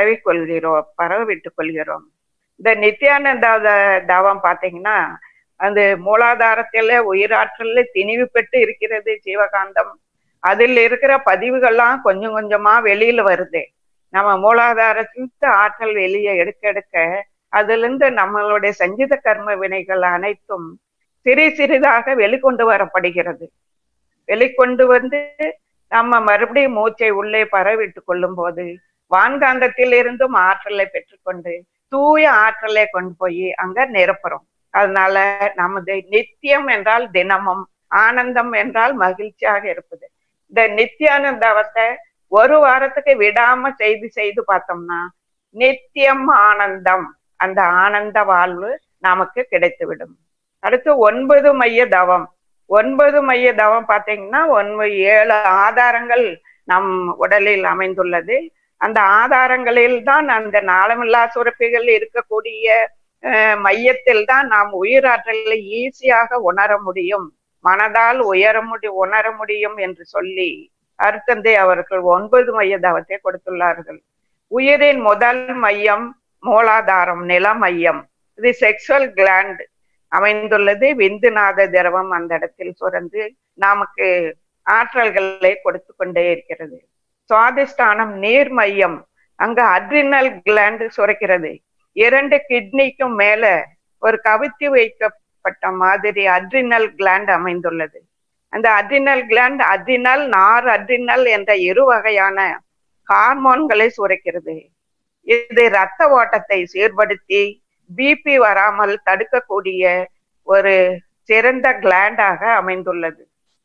பரவிவிட்டுக் கொள்கிறோம். இந்த நித்யானந்த தவம் பாத்தீங்கன்னா அந்த மூலாதாரத்தில உயிராற்றல்ல திணிவு பெற்று இருக்கிறது ஜீவகாந்தம். அதில் இருக்கிற பதிவுகள்லாம் கொஞ்சம் கொஞ்சமா வெளியில வருது. நம்ம மூலாதாரத்திலிருந்து ஆற்றல் வெளியே எடுக்க அதுல இருந்து நம்மளுடைய சஞ்சித கர்ம வினைகள் அனைத்தும் சிறிதாக வெளிக்கொண்டு வரப்படுகிறது. வெளிக்கொண்டு வந்து நம்ம மறுபடியும் மூச்சை உள்ளே பரவிட்டு கொள்ளும் போது வான்காந்தத்தில் இருந்தும் ஆற்றலை பெற்றுக்கொண்டு தூய ஆற்றலை கொண்டு போய் அங்க நிரப்புறோம். அதனால நமது நித்தியம் என்றால் தினமும், ஆனந்தம் என்றால் மகிழ்ச்சியாக இருப்பது. இந்த நித்தியானந்தவத்தை ஒரு வாரத்துக்கு விடாம செய்து பார்த்தோம்னா நித்தியம் ஆனந்தம், அந்த ஆனந்த வாழ்வு நமக்கு கிடைத்துவிடும். அடுத்து 9 மைய தவம். 9 மைய தவம் பார்த்தீங்கன்னா 7 ஆதாரங்கள் நம் உடலில் அமைந்துள்ளது. அந்த ஆதாரங்களில் தான் அந்த நாளமில்லா சுரப்பிகள் இருக்கக்கூடிய மையத்தில் தான் நாம் உயிராற்றலை ஈஸியாக உணர முடியும், மனதால் உணர முடியும் என்று சொல்லி அருட்தந்தை அவர்கள் 9 மைய தவத்தை கொடுத்துள்ளார்கள். உயிரின் முதல் மையம் மூலாதாரம், நில மையம். இது செக்ஷுவல் கிளாண்ட் அமைந்துள்ளது. விந்துநாத திரவம் அந்த இடத்தில் சுரந்து நமக்கு ஆற்றல்களை கொடுத்து கொண்டே இருக்கிறது. சுவாதிஷ்டானம் நீர் மையம், அங்க அட்ரினல் கிளாண்ட் சுரக்கிறது. 2 கிட்னிக்கும் மேல ஒரு கவிழ்த்தி வைக்கப்பட்ட மாதிரி அட்ரினல் கிளாண்ட் அமைந்துள்ளது. அந்த adrenal gland adrenal, nor adrenal என்ற 2 வகையான ஹார்மோன்களை சுரக்கிறது. இது இரத்த ஓட்டத்தை சீர்படுத்தி பிபி வராமல் தடுக்கக்கூடிய ஒரு சிறந்த கிளாண்டாக அமைந்துள்ளது.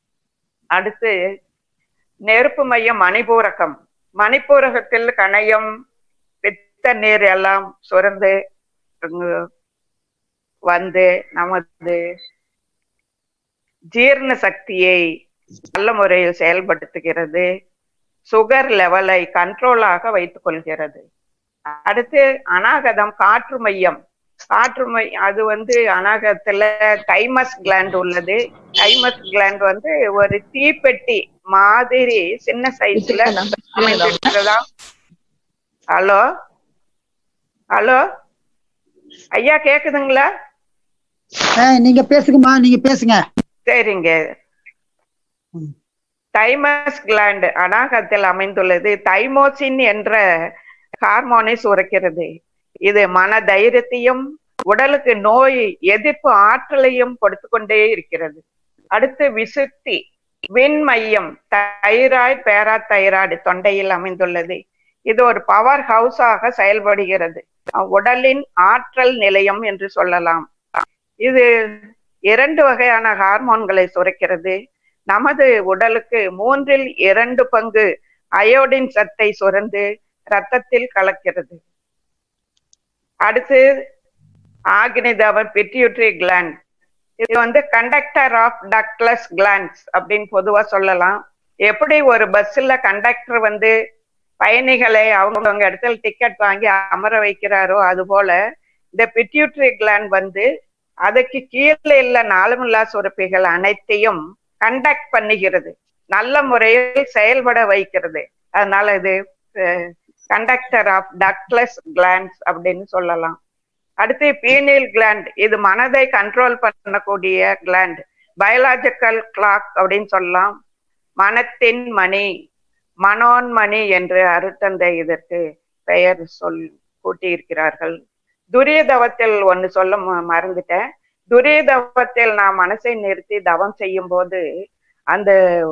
அடுத்து நெருப்பு மையம் மணிபூரகம். மணிபூரகத்தில் கணையம், பித்த நீர் எல்லாம் சுரந்து வந்து நமது ஜீரண சக்தியை நல்ல முறையில் செயல்படுத்துகிறது. சுகர் லெவலை கண்ட்ரோலாக வைத்துக் கொள்கிறது. அடுத்து அநாகதம் காற்று மையம். அது அநாகத்துல தைமஸ் கிளாண்ட் உள்ளது. தைமஸ் கிளாண்ட் ஒரு தீப்பெட்டி மாதிரி சின்ன சைஸ்ல அமைந்திருக்கிறதா. ஹலோ ஹலோ ஐயா, கேக்குதுங்களா? நீங்க பேசுங்கம்மா, நீங்க பேசுங்க. சரிங்க. தைமஸ் கிளாண்ட் அநாகத்தில் அமைந்துள்ளது. தைமோசின் என்ற ஹார்மோனை சுரக்கிறது. இது மன தைரியத்தையும் உடலுக்கு நோய் எதிர்ப்பு ஆற்றலையும் கொடுத்து கொண்டே இருக்கிறது. அடுத்து விசுத்தி விண் மையம் தைராய்டு, பேரா தைராய்டு தொண்டையில் அமைந்துள்ளது. இது ஒரு பவர் ஹவுஸாக செயல்படுகிறது. உடலின் ஆற்றல் நிலையம் என்று சொல்லலாம். இது 2 வகையான ஹார்மோன்களை சுரக்கிறது. நமது உடலுக்கு 3/2 பங்கு அயோடின் சத்தை சுரந்து ரத்தத்தில் கலக்கிறது. அடுத்து ஆக்னிதவம் பிட்யூட்டரி கிளாண்ட். இது கண்டக்டர் ஆஃப் டக்ட்லெஸ் கிளாண்ட்ஸ் அப்படின்னு பொதுவா சொல்லலாம். எப்படி ஒரு பஸ்ல கண்டக்டர் பயணிகளை அவங்க இடத்துல டிக்கெட் வாங்கி அமர வைக்கிறாரோ அது போல இந்த பிட்யூட்டரி கிளாண்ட் அதுக்கு கீழே உள்ள நாளமில்லா சுரப்பிகள் அனைத்தையும் கண்டக்ட் பண்ணுகிறது, நல்ல முறையில் செயல்பட வைக்கிறது. அதனால இது கண்டக்டர் ஆஃப் டக்ட்லெஸ் கிளாண்ட்ஸ் அப்படின்னு சொல்லலாம். அடுத்து பீனியல் கிளாண்ட். இது மனதை கண்ட்ரோல் பண்ணக்கூடிய கிளாண்ட், பயாலஜிக்கல் கிளாக் அப்படின்னு சொல்லலாம். மனத்தின் மணி, மனோன்மணி என்று அருட்தந்தை இதற்கு பெயர் கூட்டியிருக்கிறார்கள். துரிய தவத்தில் ஒன்று சொல்ல மறந்துட்டேன். துரிய தவத்தில் நாம் மனசை நிறுத்தி தவம் செய்யும் போது அந்த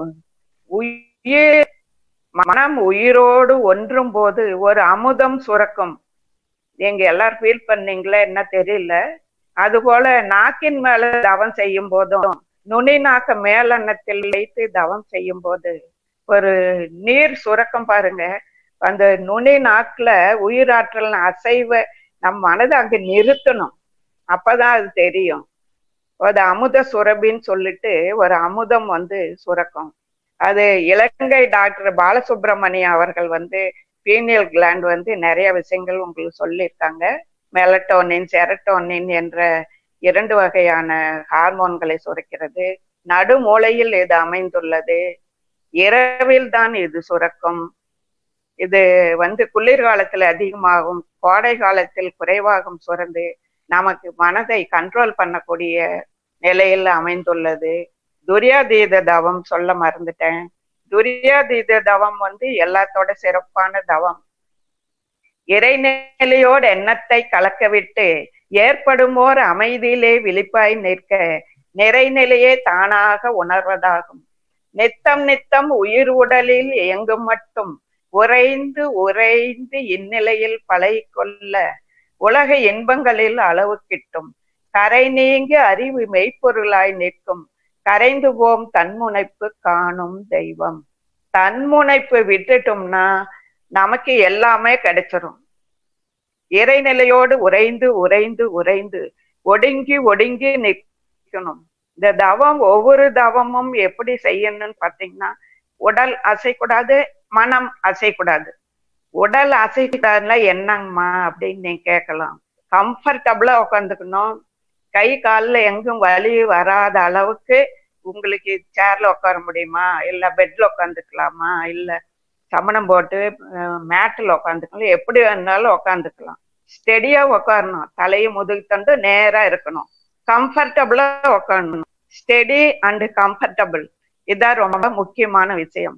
மனம் உயிரோடு ஒன்றும் போது ஒரு அமுதம் சுரக்கும். நீங்க எல்லாரும் ஃபீல் பண்ணீங்களா என்ன தெரியல. அதுபோல நாக்கின் மேல தவம் செய்யும் போதும் நுனி நாக்க மேலெண்ணத்தில் வைத்து தவம் செய்யும் போது ஒரு நீர் சுரக்கம் பாருங்க. அந்த நுனி நாக்குல உயிராற்றல் அசைவ நம் மனதை அங்க நிறுத்தணும். அப்பதான் அது தெரியும். ஒரு அமுத சுரபின்னு சொல்லிட்டு ஒரு அமுதம் சுரக்கும். அது இலங்கை டாக்டர் பாலசுப்ரமணியம் அவர்கள் பீனியல் கிளாண்ட் நிறைய விஷயங்கள் உங்களுக்கு சொல்லியிருக்காங்க. மெலட்டோனின், செரட்டோனின் என்ற 2 வகையான ஹார்மோன்களை சுரக்கிறது. நடுமூளையில் இது அமைந்துள்ளது. இரவில் தான் இது சுரக்கும். இது குளிர்காலத்தில் அதிகமாகும், கோடை காலத்தில் குறைவாகும் சுரந்து நமக்கு மனதை கண்ட்ரோல் பண்ணக்கூடிய நிலையில் அமைந்துள்ளது. துரியாதீத தவம் சொல்ல மறந்துட்டேன். துரியாதீத தவம் எல்லாத்தோட சிறப்பான தவம். இறைநிலையோடு எண்ணத்தை கலக்க விட்டு ஏற்படுமோர் அமைதியிலே விழிப்பாய் நிற்க நிறைநிலையே தானாக உணர்வதாகும். நித்தம் நித்தம் உயிர் உடலில் இயங்கும் மட்டும் உறைந்து உறைந்து இந்நிலையில் பழகிக்கொள்ள உலக இன்பங்களில் அளவு கிட்டும். கரை நீங்கி அறிவு மெய்ப்பொருளாய் நிற்கும். கரைந்து போம் தன்முனைப்பு காணும் தெய்வம். தன்முனைப்பு விட்டுட்டோம்னா நமக்கு எல்லாமே கிடைச்சிரும். இறைநிலையோடு உறைந்து உறைந்து உறைந்து ஒடுங்கி ஒடுங்கி நிற்கணும். இந்த தவம் ஒவ்வொரு தவமும் எப்படி செய்யணும்னு பார்த்தீங்கன்னா, உடல் அசைக்கூடாது, மனம் அசைக்கூடாது. உடல் அசைக்கூடாதுன்னா என்னங்கம்மா அப்படின்னு நீங்க கேட்கலாம். கம்ஃபர்டபுளா உட்காந்துக்கணும். கை காலில் எங்கும் வலி வராத அளவுக்கு உங்களுக்கு சேர்ல உட்கார முடியுமா, இல்ல பெட்ல உட்காந்துக்கலாமா, இல்ல சமணம் போட்டு மேட்டில் உட்காந்துக்கலாம், எப்படி வேணாலும் உட்காந்துக்கலாம். ஸ்டெடியா உட்காரணும். தலையை முதுகு தண்டு நேரா இருக்கணும். கம்ஃபர்டபுளா உட்காரணும். ஸ்டெடி அண்ட் கம்ஃபர்டபுள், இதான் ரொம்ப முக்கியமான விஷயம்.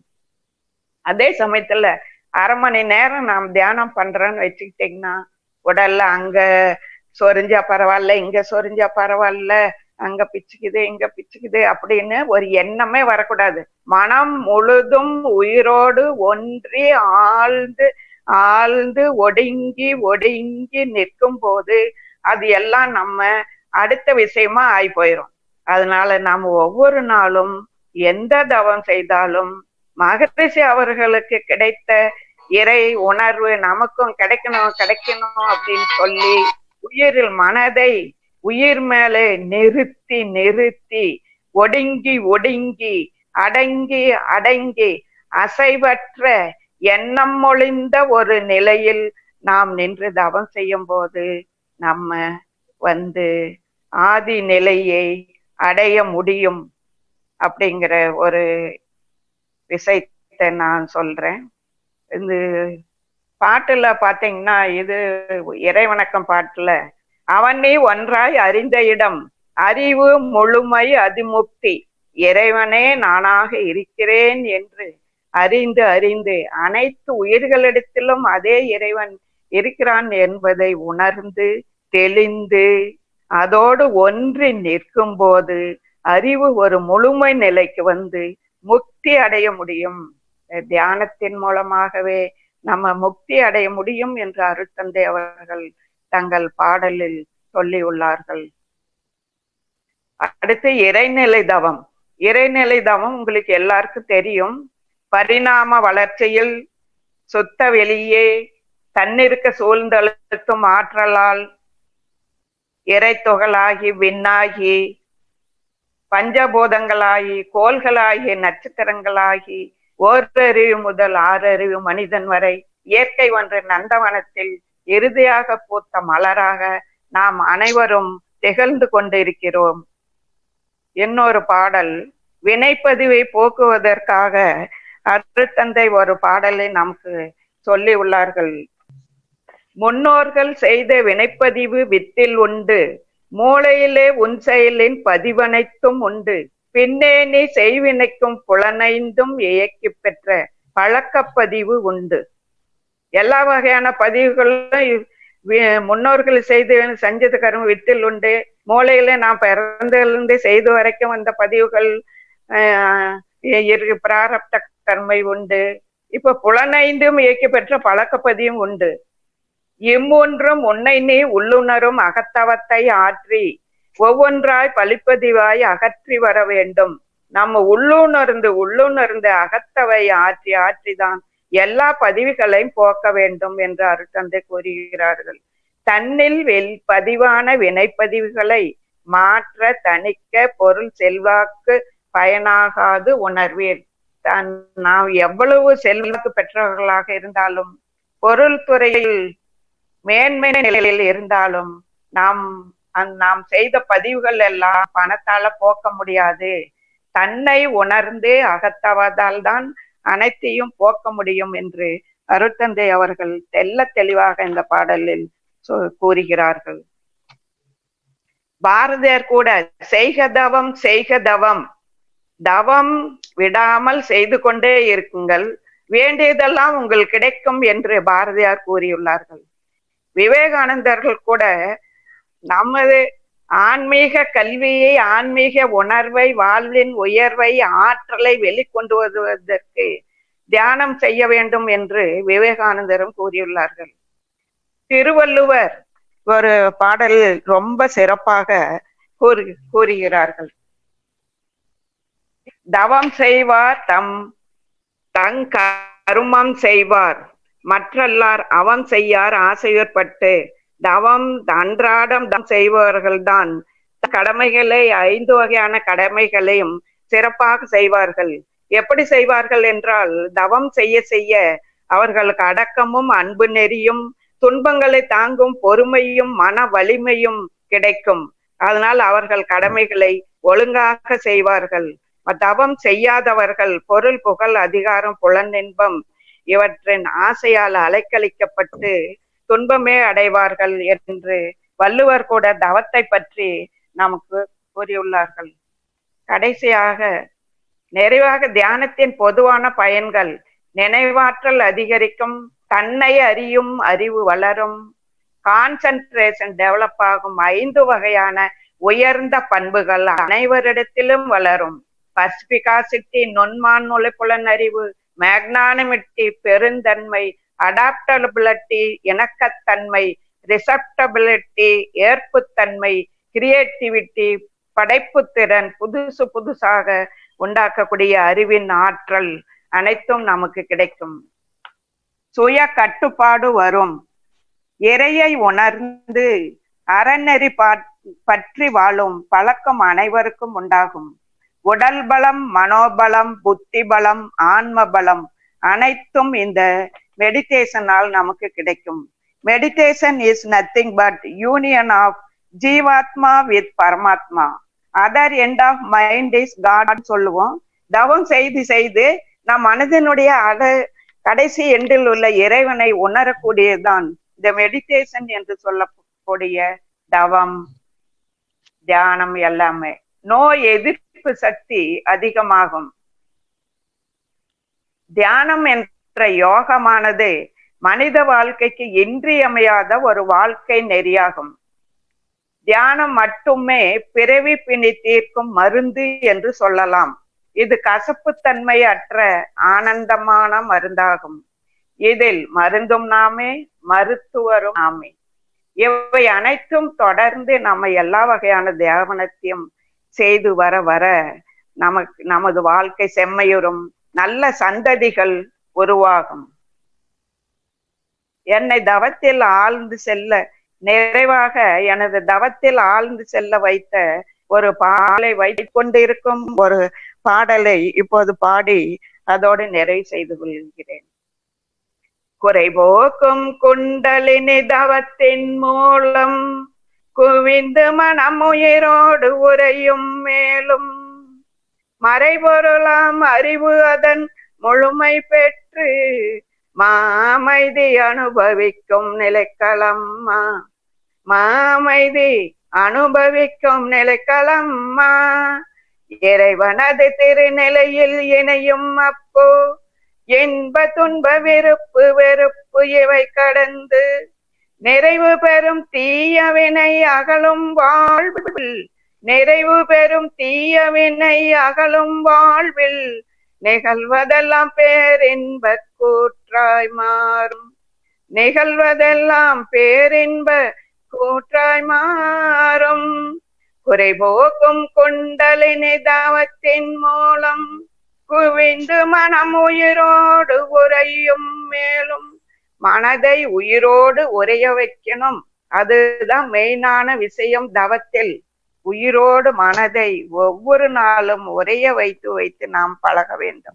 அதே சமயத்துல 1/2 மணி நேரம் நாம் தியானம் பண்றோன்னு வச்சுக்கிட்டீங்கன்னா, உடல்ல அங்க சொரிஞ்சா பரவாயில்ல, இங்க சொரிஞ்சா பரவாயில்ல, அங்க பிச்சுக்குது இங்க பிச்சுக்குது அப்படின்னு ஒரு எண்ணமே வரக்கூடாது. மனம் முழுதும் உயிரோடு ஒன்றி ஆழ்ந்து ஆழ்ந்து ஒடுங்கி ஒடுங்கி நிற்கும் போது அது எல்லாம் நம்ம அடுத்த விஷயமா ஆகி போயிடும். அதனால நாம் ஒவ்வொரு நாளும் எந்த தவம் செய்தாலும் மகரிஷி அவர்களுக்கு கிடைத்த இறை உணர்வு நமக்கும் கிடைக்கணும் கிடைக்கணும் அப்படின்னு சொல்லி உயிரில் மனதை உயிர் மேலே நிறுத்தி நிறுத்தி ஒடுங்கி ஒடுங்கி அடங்கி அடங்கி அசைவற்ற எண்ணம் ஒளிந்த ஒரு நிலையில் நாம் நின்று தவம் செய்யும் போது நம்ம ஆதி நிலையை அடைய முடியும் அப்படிங்கிற ஒரு விஷயத்தை நான் சொல்றேன். இந்த பாட்டுல பாத்தீங்கன்னா, இது இறைவணக்கம் பாட்டுல, அவன் நீ ஒன்றாய் அறிந்த இடம் அறிவு முழுமை அதிமுக்தி இறைவனே நானாக இருக்கிறேன் என்று அறிந்து அறிந்து அனைத்து உயிர்களிடத்திலும் அதே இறைவன் இருக்கிறான் என்பதை உணர்ந்து தெளிந்து அதோடு ஒன்றி நிற்கும் போது அறிவு ஒரு முழுமை நிலைக்கு முக்தி அடைய முடியும். தியானத்தின் மூலமாகவே நம்ம முக்தி அடைய முடியும் என்று அருட்தந்தை அவர்கள் தங்கள் பாடலில் சொல்லியுள்ளார்கள். அடுத்து இறைநிலை தவம். இறைநிலை தவம் உங்களுக்கு எல்லாருக்கும் தெரியும். பரிணாம வளர்ச்சியில் சுத்த வெளியே தன்னிருக்க சூழ்ந்தழுத்தும் ஆற்றலால் இறை துகளாகி விண்ணாகி பஞ்சபூதங்களாகி கோள்களாகி நட்சத்திரங்களாகி 1 அறிவு முதல் 6 அறிவு மனிதன் வரை இயற்கை ஒன்று நந்தவனத்தில் இறுதியாக பூத்த மலராக நாம் அனைவரும் திகழ்ந்து கொண்டிருக்கிறோம். இன்னொரு பாடல், வினைப்பதிவை போக்குவதற்காக அருட்தந்தை ஒரு பாடலை நமக்கு சொல்லி உள்ளார்கள். முன்னோர்கள் செய்த வினைப்பதிவு வித்தில் உண்டு, மூளையிலே உன் செயலின் பதிவனைத்தும் உண்டு, பின்னே நீ செய்வினைக்கும் புலனைந்தும் இயக்கி பெற்ற பழக்கப்பதிவு உண்டு. எல்லா வகையான பதிவுகளும் முன்னோர்கள் செஞ்சது கரும வித்தில் உண்டு. மூளையில நாம் பிறந்திலிருந்து செய்து வரைக்கும் அந்த பதிவுகள் பிராரப்த கர்மை உண்டு. இப்ப புலனைந்தும் இயக்கி பெற்ற பழக்கப்பதிவும் உண்டு. இம்மூன்றும் உன்னை நீ உள்ளுணரும் அகத்தவத்தை ஆற்றி ஒவ்வொன்றாய் பழிப்பதிவாய் அகற்றி வர வேண்டும். நம்ம உள்ளுணர்ந்து அகத்தவை ஆற்றிதான் எல்லா பதிவுகளையும் போக்க வேண்டும் என்று அருட்தந்தை கூறுகிறார்கள். தன்னில் பதிவான வினைப்பதிவுகளை மாற்ற தணிக்க பொருள் செல்வாக்கு பயனாகாது உணர்வீர். நாம் எவ்வளவு செல்வாக்கு பெற்றவர்களாக இருந்தாலும், பொருள் துறையில் மேன்மை நிலையில் இருந்தாலும், நாம் செய்த பதிவுகள் எல்லாம் பணத்தால போக்க முடியாது. தன்னை உணர்ந்து அகத்தவதால் தான் அனைத்தையும் போக்க முடியும் என்று அருட்தந்தை அவர்கள் தெல்ல தெளிவாக இந்த பாடலில் கூறுகிறார்கள். பாரதியார் கூட செய்க தவம் தவம் விடாமல் செய்து கொண்டே இருக்குங்கள், வேண்டியதெல்லாம் உங்களுக்கு கிடைக்கும் என்று பாரதியார் கூறியுள்ளார்கள். விவேகானந்தர்கள் கூட நமது ஆன்மீக கல்வியை, ஆன்மீக உணர்வை, வாழ்வின் உயர்வை, ஆற்றலை வெளிக்கொண்டு வருவதற்கு தியானம் செய்ய வேண்டும் என்று விவேகானந்தரும் கூறியுள்ளார்கள். திருவள்ளுவர் ஒரு பாடலில் ரொம்ப சிறப்பாக கூறுகிறார்கள். தவம் செய்வார் தங் கருமம் செய்வார், மற்றல்லார் அவம் செய்யார் ஆசையற்பட்டு. தவம் அன்றாடம் செய்பவர்கள்தான் கடமைகளை, 5 வகையான கடமைகளையும் சிறப்பாக செய்வார்கள். எப்படி செய்வார்கள் என்றால், தவம் செய்ய செய்ய அவர்களுக்கு அடக்கமும் அன்பு நெறியும் துன்பங்களை தாங்கும் பொறுமையும் மன வலிமையும் கிடைக்கும். அதனால் அவர்கள் கடமைகளை ஒழுங்காக செய்வார்கள். தவம் செய்யாதவர்கள் பொருள், புகழ், அதிகாரம், புலனின்பம் இவற்றின் ஆசையால் அலைக்கழிக்கப்பட்டு துன்பமே அடைவார்கள் என்று வள்ளுவர் கூட தவத்தை பற்றி நமக்கு கூறியுள்ளார்கள். கடைசியாக நிறைவாக தியானத்தின் பொதுவான பயன்கள்: நினைவாற்றல் அதிகரிக்கும், தன்னை அறியும் அறிவு வளரும், கான்சென்ட்ரேஷன் டெவலப் ஆகும், 5 வகையான உயர்ந்த பண்புகள் அனைவரிடத்திலும் வளரும். பர்ஸ்பிகாசிட்டி நுண்மான் நுழைப்புலன் அறிவு, மேக்னானிமிட்டி பெருந்தன்மை, அடாப்டபிலிட்டி இணக்கத்தன்மை, ரிசப்டபிலிட்டி ஏற்புத்தன்மை, கிரியேட்டிவிட்டி படைப்புத்திறன், புதுசாக உண்டாக்கக்கூடிய அறிவின் ஆற்றல் அனைத்தும் நமக்கு கிடைக்கும். சுய கட்டுப்பாடு வரும். இறையை உணர்ந்து அறநெறி பற்றி வாழும் பழக்கம் அனைவருக்கும் உண்டாகும். உடல் பலம், மனோபலம், புத்தி பலம், ஆன்ம பலம் அனைத்தும் இந்த மெடிடேஷனால் நமக்கு கிடைக்கும். Meditation is nothing but union of ஜீவாத்மா வித் பரமாத்மா. Other end of mind is God சொல்லுவோம். தவம் செய்து செய்து நம் மனதினுடைய கடைசி எண்டில் உள்ள இறைவனை உணரக்கூடியதுதான் இந்த மெடிடேஷன் என்று சொல்லக்கூடிய தவம், தியானம் எல்லாமே. நோய் எதிர்ப்பு சக்தி அதிகமாகும். தியானம் என்ற யோகமானது மனித வாழ்க்கைக்கு இன்றியமையாத ஒரு வாழ்க்கை நெறியாகும். தியானம் மட்டுமே பிறவி பிணி தீர்க்கும் மருந்து என்று சொல்லலாம். இது கசப்புத்தன்மை அற்ற ஆனந்தமான மருந்தாகும். இதில் மருந்தும் நாமே, மருத்துவரும் நாமே. இவை அனைத்தும் தொடர்ந்து நம்ம எல்லா வகையான தியானத்தையும் செய்து வர வர நமது வாழ்க்கை செம்மையுறும், நல்ல சந்ததிகள் உருவாகும். என்னை தவத்தில் ஆழ்ந்து செல்ல, நிறைவாக எனது தவத்தில் ஆழ்ந்து செல்ல வைத்த ஒரு பாடலை வைத்துக் கொண்டிருக்கும் ஒரு பாடலை இப்போது பாடி அதோடு நிறைவு செய்து கொள்கிறேன். குறைபோக்கும் குண்டலினி தவத்தின் மூலம் குவிந்து மனம் உயிரோடு உரையும், மேலும் மறைபொருளாம் அறிவு அதன் முழுமை பெற்று மாமைதி அனுபவிக்கும் நிலைக்களம்மா. மாமைதி அனுபவிக்கும் நிலைக்களம்மா. இறைவனது திருநிலையில் இணையும் அப்போ இன்ப துன்ப விருப்பு வெறுப்பு இவை கடந்து நிறைவு பெறும் தீயவினை அகலும் வாழ்வில், நிறைவு பெறும் தீயவினை அகலும் வாழ்வில் நிகழ்வதெல்லாம் பேரின்ப கூற்றாய் மாறும். நிகழ்வதெல்லாம் பேரின்ப கூற்றாய் மாறும். குறைபோக்கும் குண்டலினி தவத்தின் மூலம் குவிந்து மனம் உயிரோடு உறையும். மேலும் மனதை உயிரோடு உறைய வைக்கணும். அதுதான் மெயினான விஷயம் தவத்தில். உயிரோடு மனதை ஒவ்வொரு நாளும் உறைய வைத்து வைத்து நாம் பழக வேண்டும்.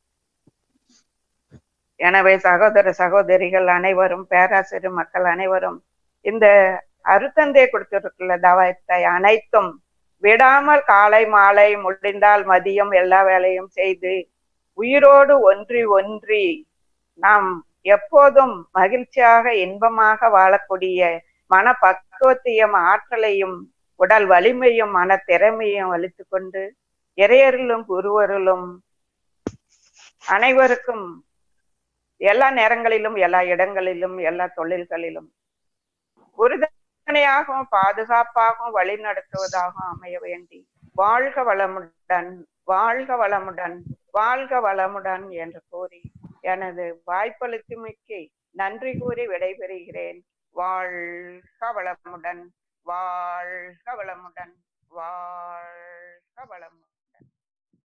எனவே சகோதர சகோதரிகள் அனைவரும், பேராசிரியர் மக்கள் அனைவரும் இந்த அருத்தந்தை கொடுத்திருக்கிற தவத்தை அனைத்தும் விடாமல் காலை மாலை முடிந்தால் மதியம் எல்லா வேலையும் செய்து உயிரோடு ஒன்றி ஒன்றி நாம் எப்போதும் மகிழ்ச்சியாக இன்பமாக வாழக்கூடிய மன பக்குவத்தையும் ஆற்றலையும் உடல் வலிமையும் மன திறமையும் அளித்து கொண்டு இறையருளும் குருவருளும் அனைவருக்கும் எல்லா நேரங்களிலும் எல்லா இடங்களிலும் எல்லா தொழில்களிலும் உறுதுணையாகவும் பாதுகாப்பாகவும் வழி நடத்துவதாகவும் அமைய வேண்டி வாழ்க வளமுடன், வாழ்க வளமுடன், வாழ்க வளமுடன் என்று கூறி எனது வாய்ப்பளித்துமிக்கு நன்றி கூறி விடைபெறுகிறேன். வாழ்க வளமுடன், வாழ்க வளமுடன், வாழ்க வளமுடன்.